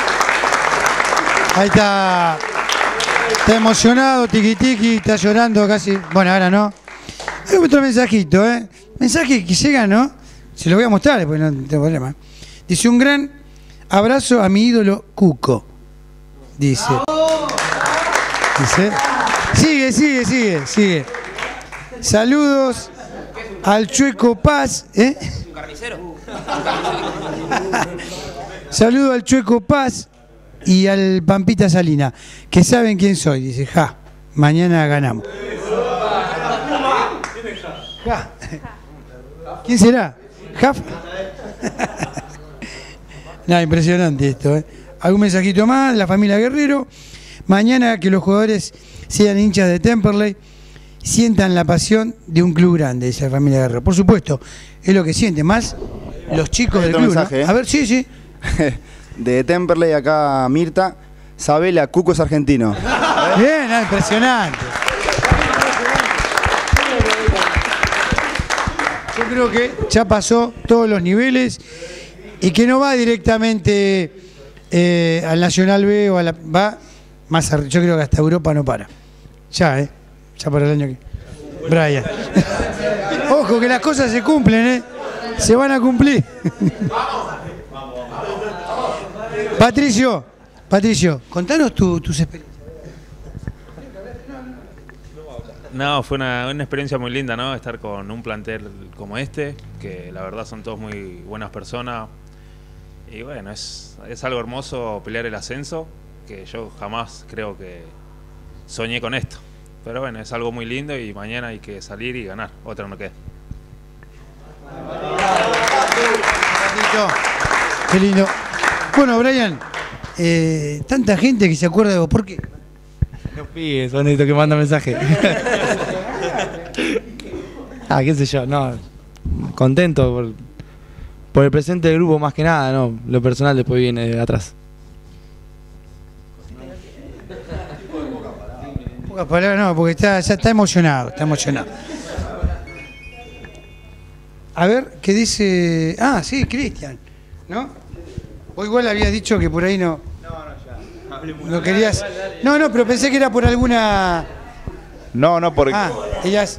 [SPEAKER 1] Ahí está. Está emocionado, tiki tiki, está llorando casi. Bueno, ahora no. Hay otro mensajito, ¿eh? Mensaje que llega, ¿no? Se lo voy a mostrar, después no tengo problema. Dice: un gran abrazo a mi ídolo Cuco. Dice. Dice. Sigue, sigue, sigue, sigue. Saludos al Chueco Paz, ¿eh?
[SPEAKER 7] ¿Un carnicero?
[SPEAKER 1] Saludo al Chueco Paz y al Pampita Salina, que saben quién soy. Dice, ja, mañana ganamos. Ja. ¿Quién será? ¿Jaf? Nada, impresionante esto, ¿eh? Algún mensajito más, la familia Guerrero. Mañana que los jugadores sean hinchas de Temperley, sientan la pasión de un club grande, dice la familia Guerrero. Por supuesto, es lo que sienten, más los chicos del club,
[SPEAKER 5] mensaje,
[SPEAKER 1] ¿no?
[SPEAKER 5] ¿eh?
[SPEAKER 1] A ver, sí, sí.
[SPEAKER 5] De Temperley acá Mirta, Sabela, Cuco es argentino.
[SPEAKER 1] Bien, ah, impresionante. Yo creo que ya pasó todos los niveles y que no va directamente eh, al Nacional B o a la... va más arriba. Yo creo que hasta Europa no para. Ya, ¿eh? Ya para el año que... Brian. Ojo que las cosas se cumplen, ¿eh? Se van a cumplir. Patricio, Patricio, contanos tu, tus experiencias.
[SPEAKER 21] No, fue una, una experiencia muy linda, ¿no? Estar con un plantel como este, que la verdad son todos muy buenas personas. Y bueno, es, es algo hermoso pelear el ascenso, que yo jamás creo que soñé con esto. Pero bueno, es algo muy lindo y mañana hay que salir y ganar, otra no queda.
[SPEAKER 1] Qué lindo. Bueno, Brian, eh, tanta gente que se acuerda de vos, ¿por qué?
[SPEAKER 2] Los pibes son estos que mandan mensajes. Ah, qué sé yo, no. Contento por, por el presente del grupo más que nada, no. Lo personal después viene de atrás.
[SPEAKER 1] Pocas palabras, no, porque está, ya está emocionado, está emocionado. A ver, ¿qué dice? Ah, sí, Cristian, ¿no? O igual habías dicho que por ahí no... No, no, ya. No querías... No, no, pero pensé que era por alguna...
[SPEAKER 15] No, no, porque...
[SPEAKER 1] Ah, ellas...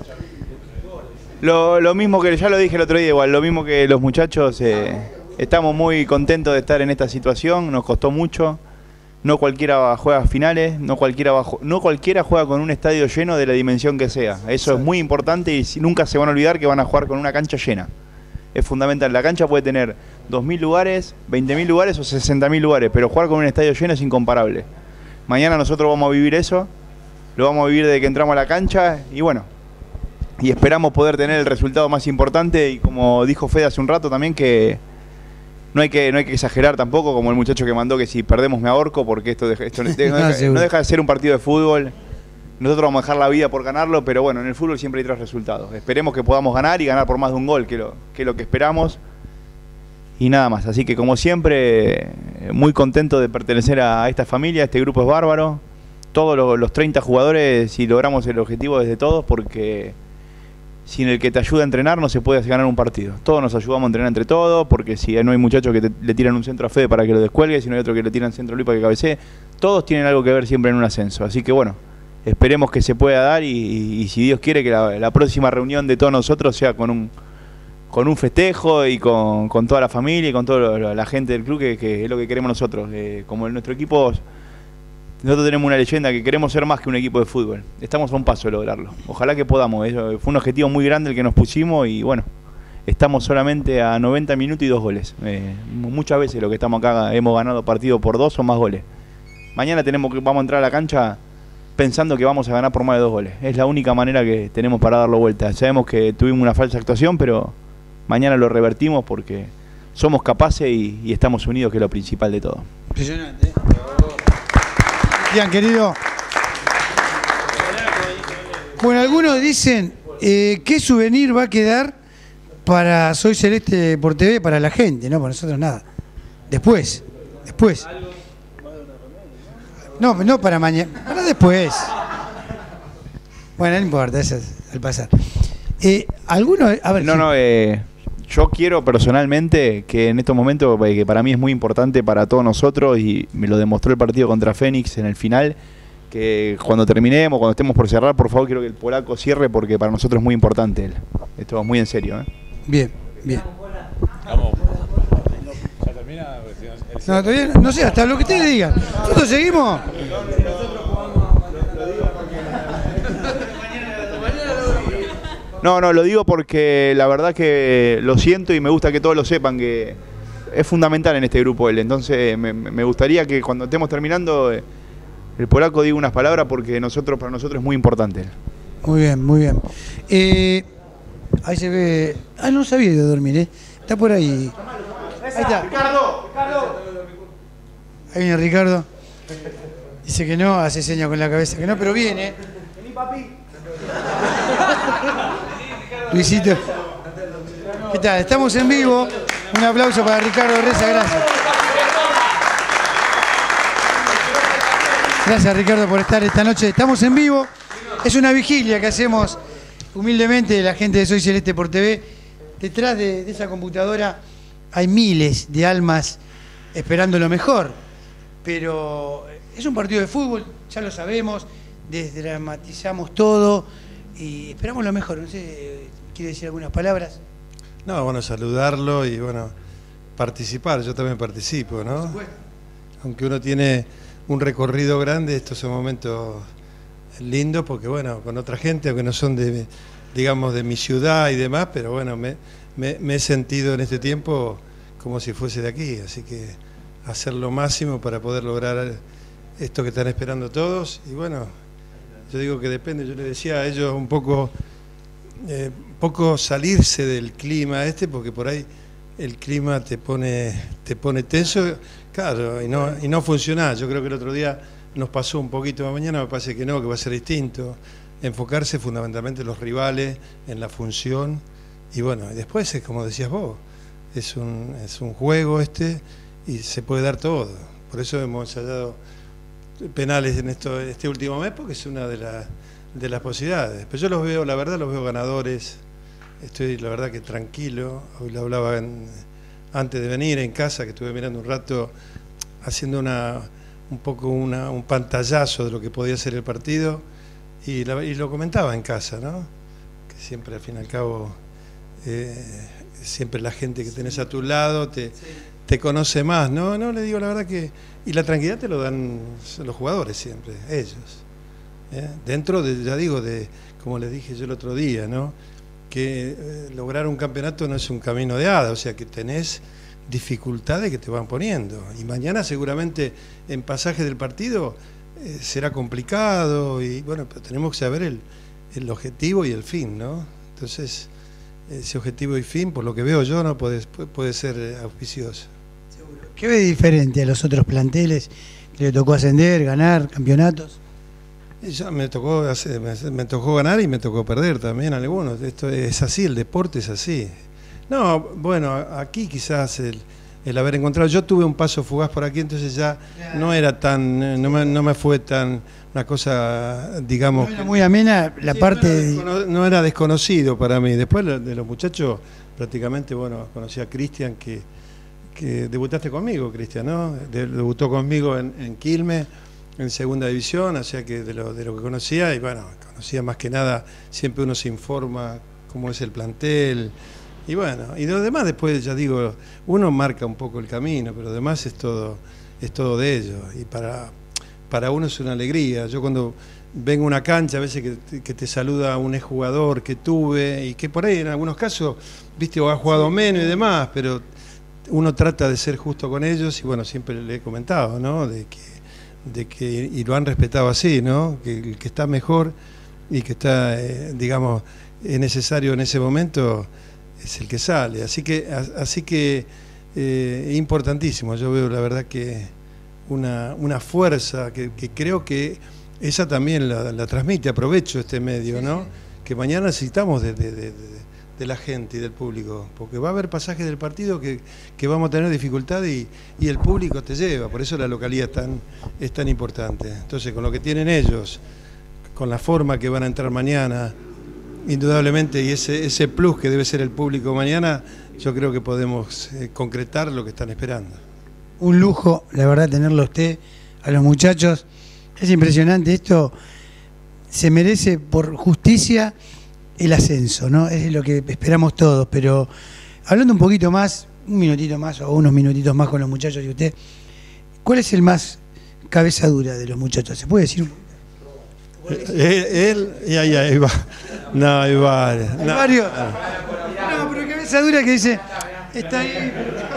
[SPEAKER 15] Lo, lo mismo que ya lo dije el otro día, igual, lo mismo que los muchachos, eh, estamos muy contentos de estar en esta situación, nos costó mucho. No cualquiera juega finales, no cualquiera, bajo, no cualquiera juega con un estadio lleno de la dimensión que sea. Eso es muy importante y nunca se van a olvidar que van a jugar con una cancha llena. Es fundamental. La cancha puede tener dos mil lugares, veinte mil lugares o sesenta mil lugares, pero jugar con un estadio lleno es incomparable. Mañana nosotros vamos a vivir eso, lo vamos a vivir desde que entramos a la cancha y bueno, y esperamos poder tener el resultado más importante y como dijo Fede hace un rato también que... No hay, que, no hay que exagerar tampoco, como el muchacho que mandó que si perdemos me ahorco, porque esto, deja, esto no, deja, no deja de ser un partido de fútbol. Nosotros vamos a dejar la vida por ganarlo, pero bueno, en el fútbol siempre hay tres resultados. Esperemos que podamos ganar y ganar por más de un gol, que, lo, que es lo que esperamos. Y nada más, así que como siempre, muy contento de pertenecer a esta familia, este grupo es bárbaro. Todos los, los treinta jugadores, si logramos el objetivo desde todos, porque... sin el que te ayuda a entrenar no se puede ganar un partido. Todos nos ayudamos a entrenar entre todos, porque si no hay muchachos que te, le tiran un centro a Fede para que lo descuelgue, si no hay otro que le tiran centro a Luis para que cabecee, todos tienen algo que ver siempre en un ascenso. Así que bueno, esperemos que se pueda dar y, y, y si Dios quiere que la, la próxima reunión de todos nosotros sea con un con un festejo y con, con toda la familia y con toda la gente del club, que, que es lo que queremos nosotros. Eh, como en nuestro equipo... Nosotros tenemos una leyenda que queremos ser más que un equipo de fútbol. Estamos a un paso de lograrlo. Ojalá que podamos. Fue un objetivo muy grande el que nos pusimos y bueno, estamos solamente a noventa minutos y dos goles. Eh, muchas veces lo que estamos acá hemos ganado partido por dos o más goles. Mañana tenemos que, vamos a entrar a la cancha pensando que vamos a ganar por más de dos goles. Es la única manera que tenemos para darlo vuelta. Sabemos que tuvimos una falsa actuación, pero mañana lo revertimos porque somos capaces y, y estamos unidos, que es lo principal de todo.
[SPEAKER 1] Impresionante, ¿eh? Bien, querido. Bueno, algunos dicen, eh, ¿qué souvenir va a quedar para Soy Celeste por T V para la gente? No, para nosotros nada. Después, después. No, no para mañana, para después. Bueno, no importa, eso es al pasar. Eh, ¿Algunos? A ver,
[SPEAKER 15] no,
[SPEAKER 1] sí.
[SPEAKER 15] no, eh, yo quiero personalmente que en estos momentos, que para mí es muy importante para todos nosotros, y me lo demostró el partido contra Fénix en el final, que cuando terminemos, cuando estemos por cerrar, por favor quiero que el polaco cierre, porque para nosotros es muy importante él. Esto es muy en serio, ¿eh?
[SPEAKER 1] Bien, bien.
[SPEAKER 4] Vamos. ¿Ya termina?
[SPEAKER 1] No, todavía no, no sé, hasta lo que ustedes digan. ¿Nosotros seguimos?
[SPEAKER 15] No, no, lo digo porque la verdad que lo siento y me gusta que todos lo sepan, que es fundamental en este grupo él. Entonces me, me gustaría que cuando estemos terminando el polaco diga unas palabras, porque nosotros para nosotros es muy importante.
[SPEAKER 1] Muy bien, muy bien. Eh, ahí se ve... Ah, no sabía de dormir, ¿eh? Está por ahí. Ahí está.
[SPEAKER 15] Ricardo, Ricardo.
[SPEAKER 1] Ahí viene Ricardo. Dice que no, hace señas con la cabeza que no, pero viene.
[SPEAKER 15] Vení, papi.
[SPEAKER 1] Luisito. ¿Qué tal? Estamos en vivo. Un aplauso para Ricardo Reza, gracias. Gracias, Ricardo, por estar esta noche. Estamos en vivo. Es una vigilia que hacemos humildemente la gente de Soy Celeste por T V. Detrás de, de esa computadora hay miles de almas esperando lo mejor. Pero es un partido de fútbol, ya lo sabemos, desdramatizamos todo y esperamos lo mejor. No sé, ¿quiere decir algunas palabras?
[SPEAKER 19] No, bueno, saludarlo y bueno, participar. Yo también participo, ¿no?
[SPEAKER 1] Por supuesto.
[SPEAKER 19] Aunque uno tiene un recorrido grande, estos son momentos lindos porque, bueno, con otra gente, aunque no son de, digamos, de mi ciudad y demás, pero bueno, me, me, me he sentido en este tiempo como si fuese de aquí, así que hacer lo máximo para poder lograr esto que están esperando todos. Y bueno, yo digo que depende, yo les decía a ellos un poco, eh, poco salirse del clima este, porque por ahí el clima te pone, te pone tenso, claro, y no, y no funciona. Yo creo que el otro día nos pasó un poquito, mañana me parece que no, que va a ser distinto. Enfocarse fundamentalmente en los rivales, en la función, y bueno, y después es como decías vos, es un, es un juego este, y se puede dar todo. Por eso hemos ensayado penales en esto, este último mes, porque es una de, la, de las posibilidades. Pero yo los veo, la verdad, los veo ganadores. Estoy, la verdad, que tranquilo. Hoy lo hablaba en, antes de venir en casa, que estuve mirando un rato, haciendo una, un poco una, un pantallazo de lo que podía ser el partido, y, la, y lo comentaba en casa, ¿no? Que siempre, al fin y al cabo, eh, siempre la gente que tenés a tu lado te... Sí. Te conoce más, ¿no? No, le digo la verdad que... Y la tranquilidad te lo dan los jugadores siempre, ellos. ¿eh? Dentro de, ya digo, de como les dije yo el otro día, ¿no? Que eh, lograr un campeonato no es un camino de hada, o sea que tenés dificultades que te van poniendo. Y mañana seguramente en pasaje del partido eh, será complicado, y bueno, pero tenemos que saber el, el objetivo y el fin, ¿no? Entonces, ese objetivo y fin, por lo que veo yo, no puede, puede ser auspicioso.
[SPEAKER 1] ¿Qué ve diferente a los otros planteles que le tocó ascender, ganar campeonatos?
[SPEAKER 19] Ya me tocó hacer, me, me tocó ganar y me tocó perder también algunos. Esto es así, el deporte es así. No, bueno, aquí quizás el, el haber encontrado... Yo tuve un paso fugaz por aquí, entonces ya no era tan... No me, no me fue tan... Una cosa, digamos...
[SPEAKER 1] No era muy amena la
[SPEAKER 19] sí,
[SPEAKER 1] parte...
[SPEAKER 19] No era, no era desconocido para mí. Después de los muchachos, prácticamente, bueno, conocí a Cristian, que, que debutaste conmigo, Cristian, ¿no? Debutó conmigo en, en Quilmes, en segunda división, o sea que de lo, de lo que conocía, y bueno, conocía más que nada, siempre uno se informa cómo es el plantel, y bueno, y de lo demás después, ya digo, uno marca un poco el camino, pero además es todo, es todo de ellos, y para... Para uno es una alegría. Yo cuando vengo a una cancha, a veces que te, que te saluda un exjugador que tuve, y que por ahí en algunos casos, viste, o ha jugado menos y demás, pero uno trata de ser justo con ellos, y bueno, siempre le he comentado, ¿no? De que, de que y lo han respetado así, ¿no? Que el que está mejor y que está, eh, digamos, es necesario en ese momento, es el que sale. Así que, así que eh, es importantísimo. Yo veo, la verdad, que Una, una fuerza que, que creo que esa también la, la transmite. Aprovecho este medio, ¿no? Sí, sí. Que mañana necesitamos de, de, de, de la gente y del público, porque va a haber pasajes del partido que, que vamos a tener dificultad, y, y el público te lleva, por eso la localidad es tan, es tan importante. Entonces, con lo que tienen ellos, con la forma que van a entrar mañana, indudablemente, y ese, ese plus que debe ser el público mañana, yo creo que podemos eh, concretar lo que están esperando.
[SPEAKER 1] Un lujo, la verdad, tenerlo a usted, a los muchachos. Es impresionante, esto se merece por justicia el ascenso, ¿no? Es lo que esperamos todos, pero hablando un poquito más, un minutito más o unos minutitos más con los muchachos y usted, ¿cuál es el más cabeza dura de los muchachos? ¿Se puede decir un poquito?
[SPEAKER 19] Él, él y ahí, ahí va. No, ahí va.
[SPEAKER 1] Hay
[SPEAKER 19] No.
[SPEAKER 1] varios. No, pero cabeza dura que dice, está ahí.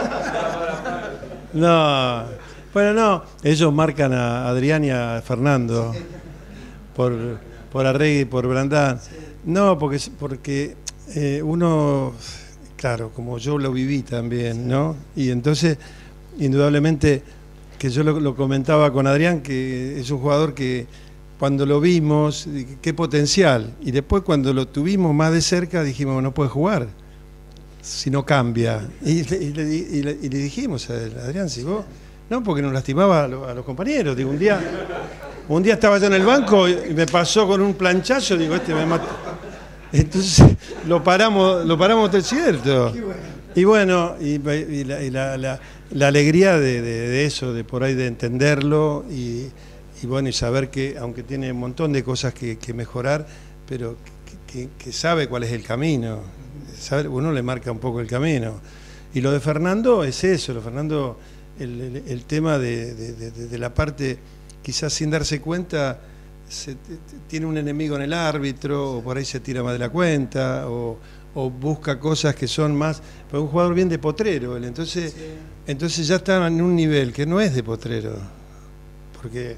[SPEAKER 19] No, bueno, no, ellos marcan a Adrián y a Fernando por, por Arregui y por Brandán. No, porque, porque eh, uno, claro, como yo lo viví también, ¿no? Y entonces, indudablemente, que yo lo, lo comentaba con Adrián, que es un jugador que cuando lo vimos, qué potencial, y después cuando lo tuvimos más de cerca dijimos, no puede jugar si no cambia. Y, y, le, y, le, y le dijimos a Adrián, si vos, no, porque nos lastimaba a, lo, a los compañeros. Digo, un día, un día estaba yo en el banco y me pasó con un planchazo, digo, este me mata. Entonces lo paramos, lo paramos del cierto. Y bueno, y, y, la, y la, la, la alegría de, de, de eso, de por ahí de entenderlo y, y bueno, y saber que, aunque tiene un montón de cosas que, que mejorar, pero que, que, que sabe cuál es el camino. Sabe, uno le marca un poco el camino. Y lo de Fernando es eso, lo de Fernando, el, el, el tema de, de, de, de la parte, quizás sin darse cuenta, se, tiene un enemigo en el árbitro, o por ahí se tira más de la cuenta, o, o busca cosas que son más, pero un jugador bien de potrero, él, entonces, sí. entonces ya está en un nivel que no es de potrero, porque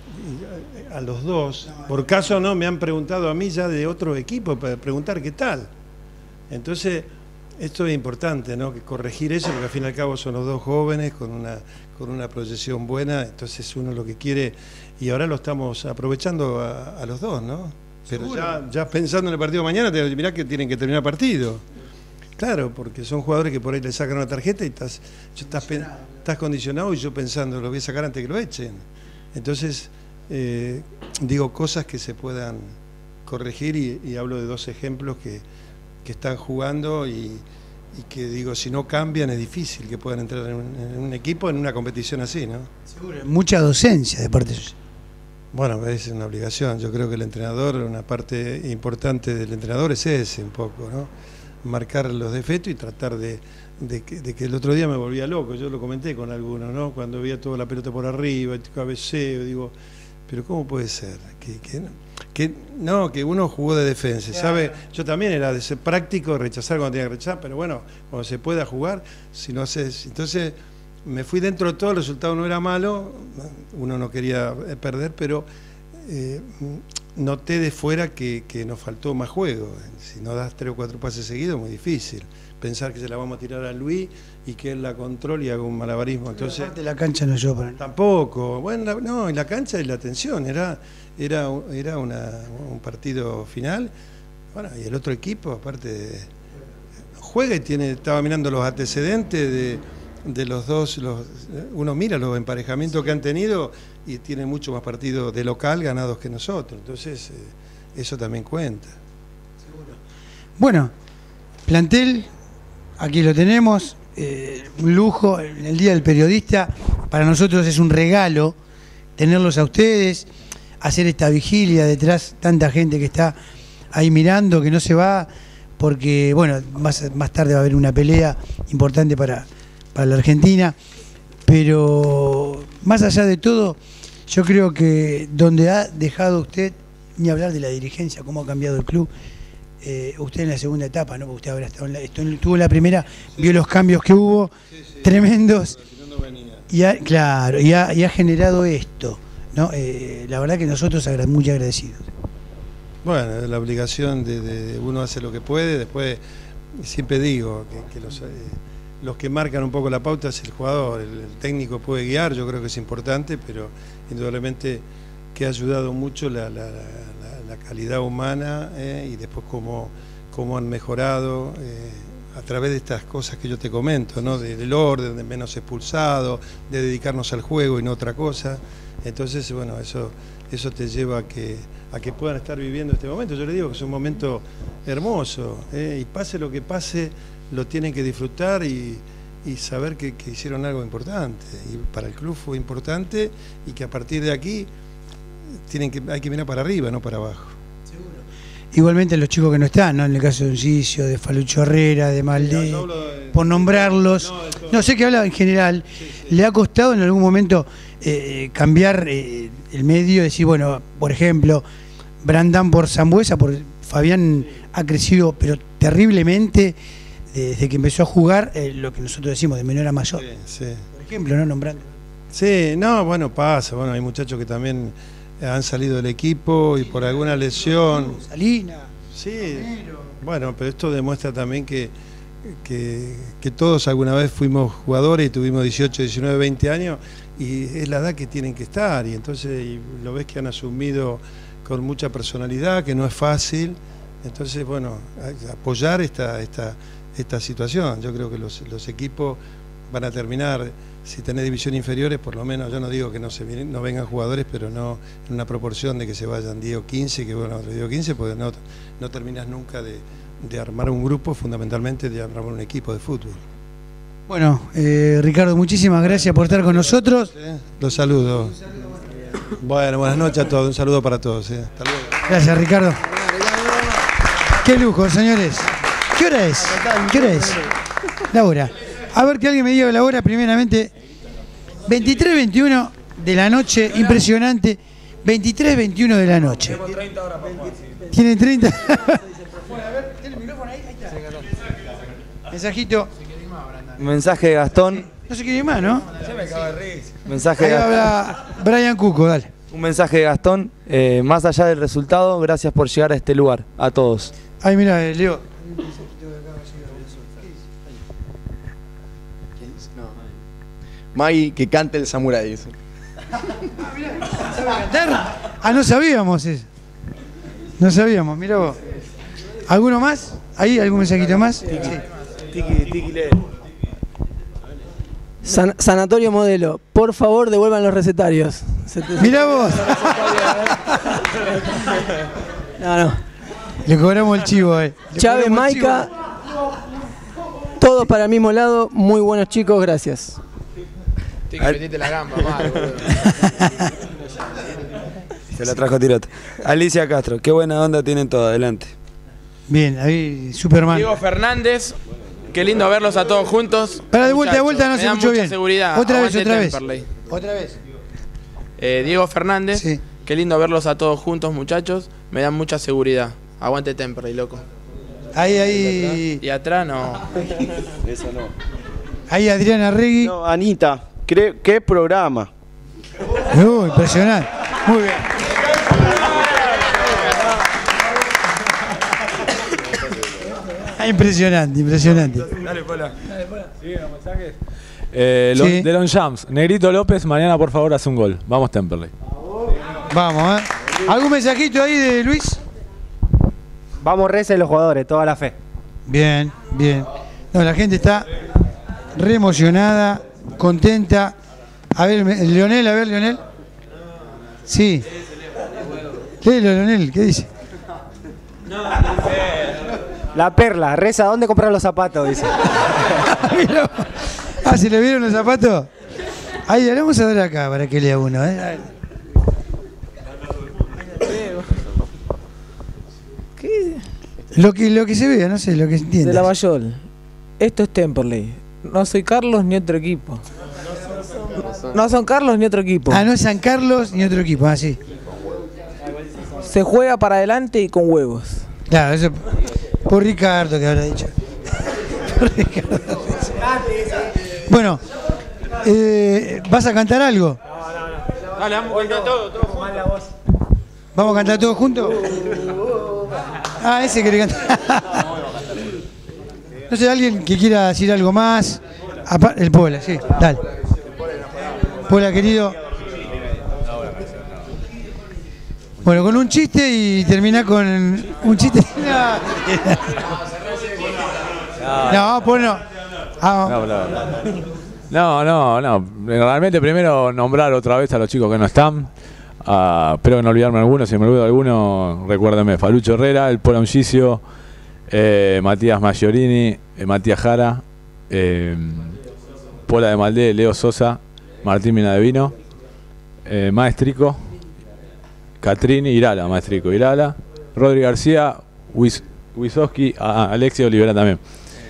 [SPEAKER 19] a los dos, por caso no, me han preguntado a mí ya de otro equipo para preguntar qué tal. Entonces, esto es importante, ¿no? Que corregir eso, porque al fin y al cabo son los dos jóvenes con una, con una proyección buena, entonces uno lo que quiere, y ahora lo estamos aprovechando a, a los dos, ¿no? Pero ya, ya pensando en el partido de mañana, te, mirá que tienen que terminar partido. Claro, porque son jugadores que por ahí le sacan una tarjeta y estás, estás, estás condicionado, y yo pensando, lo voy a sacar antes que lo echen. Entonces, eh, digo cosas que se puedan corregir, y, y hablo de dos ejemplos que que están jugando y, y que digo, si no cambian es difícil que puedan entrar en un, en un equipo en una competición así, ¿no?
[SPEAKER 1] Seguro, mucha docencia de parte suya.
[SPEAKER 19] Bueno, es una obligación, yo creo que el entrenador, una parte importante del entrenador es ese un poco, ¿no? Marcar los defectos y tratar de, de, que, de que el otro día me volvía loco, yo lo comenté con algunos, ¿no? Cuando veía toda la pelota por arriba, el cabeceo, digo, pero ¿cómo puede ser? Que, que, que no, que uno jugó de defensa, ¿sabe? Yo también era de ser práctico, rechazar cuando tenía que rechazar, pero bueno, cuando se pueda jugar, si no haces. Entonces me fui dentro de todo, el resultado no era malo, uno no quería perder, pero eh, noté de fuera que, que nos faltó más juego. Si no das tres o cuatro pases seguidos, es muy difícil. Pensar que se la vamos a tirar a Luis y que él la controle y haga un malabarismo. Entonces,
[SPEAKER 1] aparte la cancha no yo para
[SPEAKER 19] tampoco. Bueno, la, no, y la cancha y la tensión. Era, era, era una, un partido final. Bueno, y el otro equipo, aparte, juega y tiene, estaba mirando los antecedentes de, de los dos. Los, uno mira los emparejamientos que han tenido y tiene mucho más partidos de local ganados que nosotros. Entonces, eh, eso también cuenta.
[SPEAKER 1] Seguro. Bueno, plantel. Aquí lo tenemos, eh, un lujo, en el Día del Periodista, para nosotros es un regalo tenerlos a ustedes, hacer esta vigilia detrás, tanta gente que está ahí mirando, que no se va, porque bueno, más, más tarde va a haber una pelea importante para, para la Argentina, pero más allá de todo, yo creo que donde ha dejado usted, ni hablar de la dirigencia, cómo ha cambiado el club, Eh, usted en la segunda etapa, ¿no? Porque usted ahora está en la, estuvo en la primera, sí, vio los cambios que hubo, sí, sí, tremendos, sí, no y ha, claro, y ha, y ha generado esto, ¿no? Eh, la verdad que nosotros agra muy agradecidos.
[SPEAKER 19] Bueno, la obligación de, de uno hace lo que puede, después siempre digo que, que los, eh, los que marcan un poco la pauta es el jugador, el, el técnico puede guiar, yo creo que es importante, pero indudablemente que ha ayudado mucho la, la, la la calidad humana eh, y después cómo, cómo han mejorado eh, a través de estas cosas que yo te comento, ¿no? De, del orden, de menos expulsado, de dedicarnos al juego y no otra cosa. Entonces, bueno, eso, eso te lleva a que, a que puedan estar viviendo este momento. Yo les digo que es un momento hermoso, ¿eh? Y pase lo que pase, lo tienen que disfrutar y, y saber que, que hicieron algo importante. Y para el club fue importante y que a partir de aquí tienen que, hay que mirar para arriba, no para abajo.
[SPEAKER 1] Igualmente los chicos que no están, ¿no? En el caso de Uncisio, de Falucho Herrera, de Maldé, por nombrarlos. No, sé que habla en general. ¿Le ha costado en algún momento eh, cambiar eh, el medio? Decir, bueno, por ejemplo, Brandán por Sambuesa, por Fabián ha crecido, pero terriblemente, desde que empezó a jugar, eh, lo que nosotros decimos, de menor a mayor.
[SPEAKER 19] Sí, sí.
[SPEAKER 1] Por ejemplo, ¿no? Nombrando.
[SPEAKER 19] Sí, no, bueno, pasa. Bueno, hay muchachos que también han salido del equipo y por alguna lesión.
[SPEAKER 1] Salina.
[SPEAKER 19] Sí, bueno, pero esto demuestra también que, que, que todos alguna vez fuimos jugadores y tuvimos dieciocho, diecinueve, veinte años y es la edad que tienen que estar y entonces y lo ves que han asumido con mucha personalidad, que no es fácil. Entonces, bueno, apoyar esta, esta, esta situación. Yo creo que los, los equipos van a terminar, si tenés división inferiores, por lo menos, yo no digo que no se vienen, no vengan jugadores, pero no en una proporción de que se vayan diez o quince, que bueno, otro diez o quince, porque no, no terminas nunca de, de armar un grupo, fundamentalmente de armar un equipo de fútbol.
[SPEAKER 1] Bueno, eh, Ricardo, muchísimas gracias por estar con nosotros.
[SPEAKER 19] Los saludo. Bueno, buenas noches a todos, un saludo para todos. Eh. Hasta luego.
[SPEAKER 1] Gracias, Ricardo. Qué lujo, señores. ¿Qué hora es? ¿Qué hora es? La hora. A ver que alguien me diga la hora, primeramente. veintitrés veintiuno de la noche, impresionante. veintitrés veintiuno de la noche. ¿Tiene treinta? Mensajito.
[SPEAKER 2] Mensaje de Gastón.
[SPEAKER 1] No se quiere más, ¿no?
[SPEAKER 2] Mensaje
[SPEAKER 1] Ahí
[SPEAKER 2] de
[SPEAKER 1] habla Brian Cuco, dale.
[SPEAKER 2] Un mensaje de Gastón. Eh, más allá del resultado, gracias por llegar a este lugar. A todos.
[SPEAKER 1] Ay, mira, eh, Leo.
[SPEAKER 20] Maggie, que cante el samurái.
[SPEAKER 1] Ah, no sabíamos eso. No sabíamos, mira vos. ¿Alguno más? ¿Ahí algún mensajito más? Sí.
[SPEAKER 2] Tiki, tiki, lee.
[SPEAKER 10] San, Sanatorio Modelo, por favor devuelvan los recetarios.
[SPEAKER 1] Mirá vos.
[SPEAKER 10] No, no.
[SPEAKER 1] Le cobramos el chivo, eh. Le
[SPEAKER 10] Chávez, Maica, todos para el mismo lado, muy buenos chicos, gracias.
[SPEAKER 6] Tiki, metiste la gamba, mal, boludo.
[SPEAKER 2] Se la trajo Tirota. Alicia Castro, qué buena onda tienen todos, adelante.
[SPEAKER 1] Bien, ahí Superman.
[SPEAKER 6] Diego Fernández, qué lindo verlos a todos juntos.
[SPEAKER 1] Para de vuelta, de vuelta, no se escuchó bien.
[SPEAKER 6] Seguridad.
[SPEAKER 1] Otra vez, otra vez.
[SPEAKER 6] Temperley.
[SPEAKER 1] Otra vez.
[SPEAKER 6] Eh, Diego Fernández, sí. Qué lindo verlos a todos juntos, muchachos. Me dan mucha seguridad. Aguante Temperley, loco.
[SPEAKER 1] Ahí, ahí.
[SPEAKER 6] Y atrás no.
[SPEAKER 17] Eso no.
[SPEAKER 1] Ahí Adriana Regui.
[SPEAKER 17] No, Anita, ¿qué, qué programa?
[SPEAKER 1] Uh, impresionante. Muy bien. Impresionante, impresionante.
[SPEAKER 4] Dale, Pola. Dale, Pola. Sí, los mensajes. Eh, Lon,
[SPEAKER 1] Sí.
[SPEAKER 4] De Lon Jams. Negrito López, mañana por favor hace un gol. Vamos Temperley.
[SPEAKER 1] Vamos, ¿eh? ¿Algún mensajito ahí de Luis?
[SPEAKER 14] Vamos, reza los jugadores, toda la fe.
[SPEAKER 1] Bien, bien. No, la gente está re emocionada, contenta. A ver, Leonel, a ver, Leonel. Sí. Léelo, Leonel, ¿qué dice?
[SPEAKER 14] La perla, reza, ¿dónde comprar los zapatos? Dice.
[SPEAKER 1] Ah, ¿se le vieron los zapatos? Ahí, le vamos a dar acá para que lea uno, ¿eh?
[SPEAKER 10] ¿Qué?
[SPEAKER 1] Lo que, lo que se vea, no sé, lo que se entiende.
[SPEAKER 10] De la Bayol. Esto es Temperley. No soy Carlos ni otro equipo. No son Carlos ni otro equipo.
[SPEAKER 1] Ah, no es San Carlos ni otro equipo, ah, sí.
[SPEAKER 10] Se juega para adelante y con huevos.
[SPEAKER 1] Claro, eso por Ricardo que habrá dicho. Por Ricardo. Bueno, eh, ¿vas a cantar algo?
[SPEAKER 6] Dale, vamos a cantar todo, todo mal la voz.
[SPEAKER 1] ¿Vamos a cantar todos juntos? Ah, ese quiere cantar. No sé, alguien que quiera decir algo más. Apa- El Pola, sí, dale. Pola, querido. Bueno, con un chiste y termina con un chiste. No, pues no. Ah,
[SPEAKER 4] No, no, no. Realmente primero nombrar otra vez a los chicos que no están. Uh, espero no olvidarme alguno. Si me olvido alguno, recuérdenme. Falucho Herrera, el Polo Ungicio, eh, Matías Maggiorini, eh, Matías Jara, eh, Pola de Maldé, Leo Sosa, Martín Minadevino, eh, Maestrico, Catrini, Irala, Maestrico, Irala, Rodri García, Wis, Wisowski, ah, Alexia Olivera también.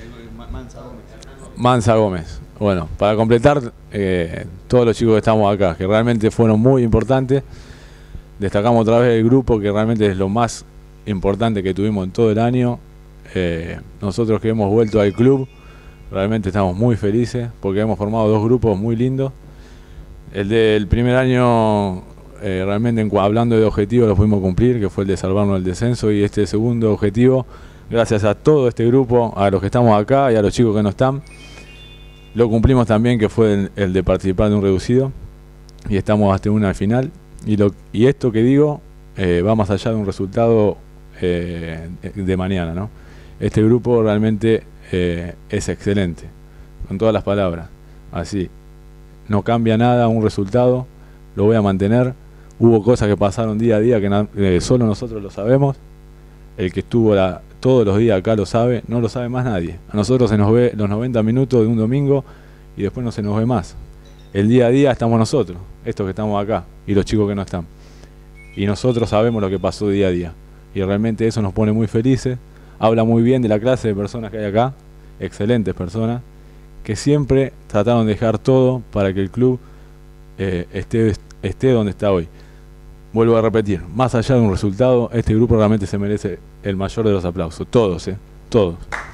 [SPEAKER 4] Mansa Gómez. Bueno, para completar, eh, todos los chicos que estamos acá, que realmente fueron muy importantes. Destacamos otra vez el grupo, que realmente es lo más importante que tuvimos en todo el año. Eh, nosotros que hemos vuelto al club, realmente estamos muy felices, porque hemos formado dos grupos muy lindos. El del primer año, eh, realmente en, hablando de objetivos, lo pudimos cumplir, que fue el de salvarnos del descenso, y este segundo objetivo, gracias a todo este grupo, a los que estamos acá y a los chicos que no están, lo cumplimos también, que fue el, el de participar de un reducido, y estamos hasta una final. Y, lo, y esto que digo eh, va más allá de un resultado eh, de mañana, ¿no? Este grupo realmente eh, es excelente, con todas las palabras. Así, no cambia nada un resultado, lo voy a mantener. Hubo cosas que pasaron día a día que na, eh, solo nosotros lo sabemos. El que estuvo la, todos los días acá lo sabe, no lo sabe más nadie. A nosotros se nos ve los noventa minutos de un domingo y después no se nos ve más. El día a día estamos nosotros, estos que estamos acá, y los chicos que no están. Y nosotros sabemos lo que pasó día a día. Y realmente eso nos pone muy felices. Habla muy bien de la clase de personas que hay acá, excelentes personas, que siempre trataron de dejar todo para que el club eh, esté, esté donde está hoy. Vuelvo a repetir, más allá de un resultado, este grupo realmente se merece el mayor de los aplausos. Todos, ¿eh? Todos.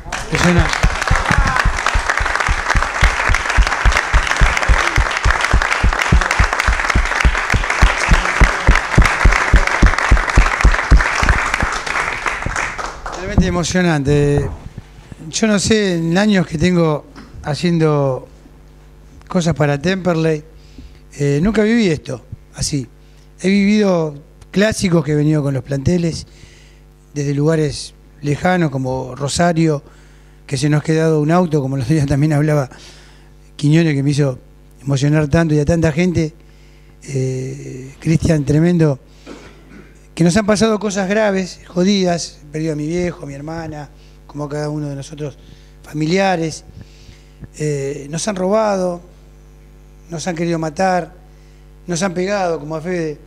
[SPEAKER 1] Realmente emocionante. Yo no sé, en años que tengo haciendo cosas para Temperley, eh, nunca viví esto así. He vivido clásicos que he venido con los planteles desde lugares lejanos como Rosario, que se nos ha quedado un auto, como los días también hablaba Quiñones, que me hizo emocionar tanto, y a tanta gente, eh, Cristian, tremendo, que nos han pasado cosas graves, jodidas. He perdido a mi viejo, a mi hermana, como a cada uno de nosotros, familiares. Eh, nos han robado, nos han querido matar, nos han pegado, como a Fede,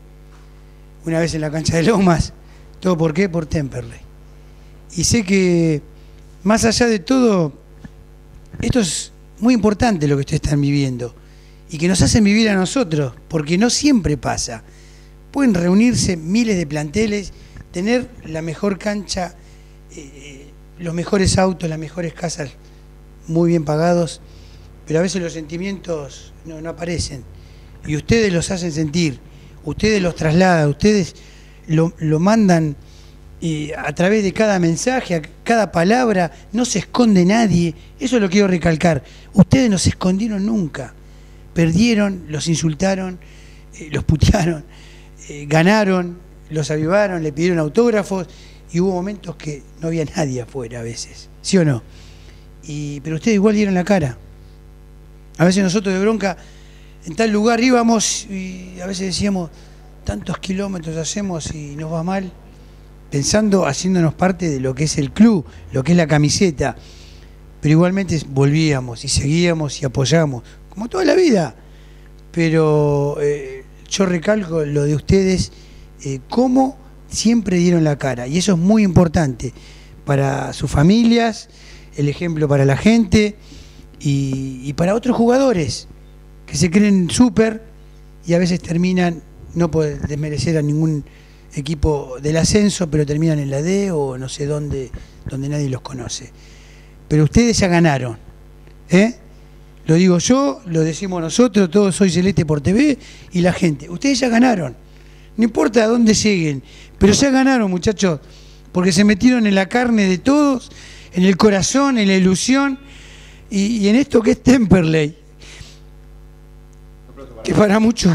[SPEAKER 1] una vez en la cancha de Lomas. ¿Todo por qué? Por Temperley. Y sé que, más allá de todo, esto es muy importante lo que ustedes están viviendo, y que nos hacen vivir a nosotros, porque no siempre pasa. Pueden reunirse miles de planteles, tener la mejor cancha, eh, los mejores autos, las mejores casas, muy bien pagados, pero a veces los sentimientos no, no aparecen. Y ustedes los hacen sentir, ustedes los trasladan, ustedes lo, lo mandan eh, a través de cada mensaje, a cada palabra, no se esconde nadie. Eso lo quiero recalcar. Ustedes no se escondieron nunca. Perdieron, los insultaron, eh, los putearon, eh, ganaron, los avivaron, le pidieron autógrafos, y hubo momentos que no había nadie afuera a veces, ¿sí o no? Y, pero ustedes igual dieron la cara. A veces nosotros de bronca en tal lugar íbamos y a veces decíamos, tantos kilómetros hacemos y nos va mal, pensando, haciéndonos parte de lo que es el club, lo que es la camiseta, pero igualmente volvíamos y seguíamos y apoyamos, como toda la vida. Pero eh, yo recalco lo de ustedes, eh, cómo siempre dieron la cara, y eso es muy importante para sus familias, el ejemplo para la gente y, y para otros jugadores que se creen súper y a veces terminan, no por desmerecer a ningún equipo del ascenso, pero terminan en la D o no sé dónde, donde nadie los conoce. Pero ustedes ya ganaron, ¿eh? Lo digo yo, lo decimos nosotros, todos Soy Celeste por T V y la gente. Ustedes ya ganaron, no importa a dónde lleguen, pero ya ganaron, muchachos, porque se metieron en la carne de todos, en el corazón, en la ilusión y, y en esto que es Temperley, que para muchos,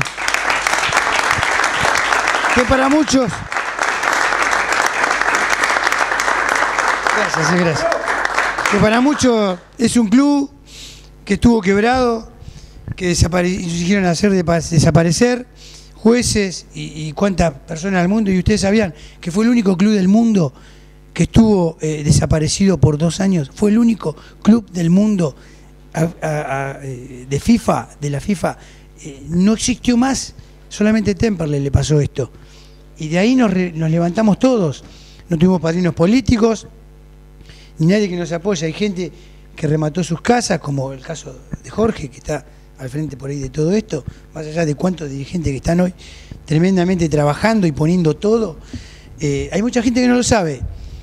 [SPEAKER 1] que para muchos, gracias, gracias, que para muchos es un club que estuvo quebrado, que hicieron hacer de desaparecer, jueces y, y cuántas personas del mundo, y ustedes sabían que fue el único club del mundo que estuvo eh, desaparecido por dos años, fue el único club del mundo a, a, a, de FIFA, de la FIFA, eh, no existió más, solamente Temperley le pasó esto. Y de ahí nos, re, nos levantamos todos, no tuvimos padrinos políticos, ni nadie que nos apoye, hay gente que remató sus casas, como el caso de Jorge, que está al frente por ahí de todo esto, más allá de cuántos dirigentes que están hoy tremendamente trabajando y poniendo todo. Eh, hay mucha gente que no lo sabe,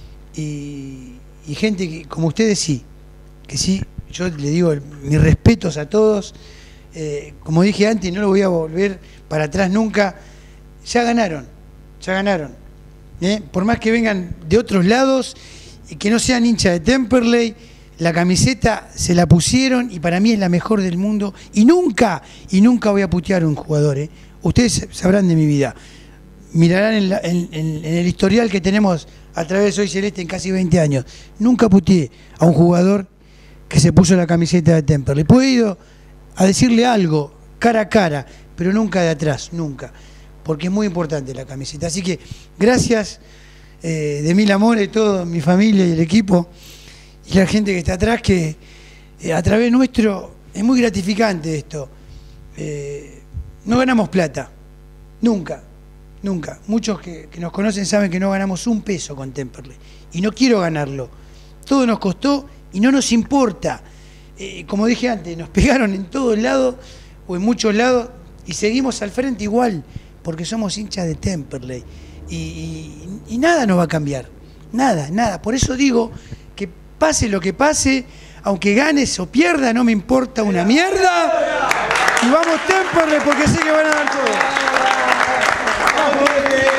[SPEAKER 1] y, y gente que, como ustedes sí, que sí, yo le digo mis respetos a todos, eh, como dije antes, no lo voy a volver para atrás nunca, ya ganaron, ya ganaron, ¿eh? Por más que vengan de otros lados, y que no sean hinchas de Temperley, la camiseta se la pusieron y para mí es la mejor del mundo, y nunca, y nunca voy a putear a un jugador, ¿eh? Ustedes sabrán de mi vida, mirarán en, la, en, en, en el historial que tenemos a través de Soy Celeste en casi veinte años, nunca puteé a un jugador que se puso la camiseta de Temperley. He ido a decirle algo cara a cara, pero nunca de atrás, nunca, porque es muy importante la camiseta. Así que gracias eh, de mil amores, toda mi familia y el equipo, y la gente que está atrás, que eh, a través nuestro es muy gratificante esto. Eh, no ganamos plata, nunca, nunca. Muchos que, que nos conocen saben que no ganamos un peso con Temperley, y no quiero ganarlo. Todo nos costó y no nos importa. Eh, como dije antes, nos pegaron en todos lados, o en muchos lados, y seguimos al frente igual, porque somos hinchas de Temperley. Y, y, y nada nos va a cambiar, nada, nada. Por eso digo, pase lo que pase, aunque ganes o pierda, no me importa una mierda. Y vamos Temperley, porque sé que van a dar todo.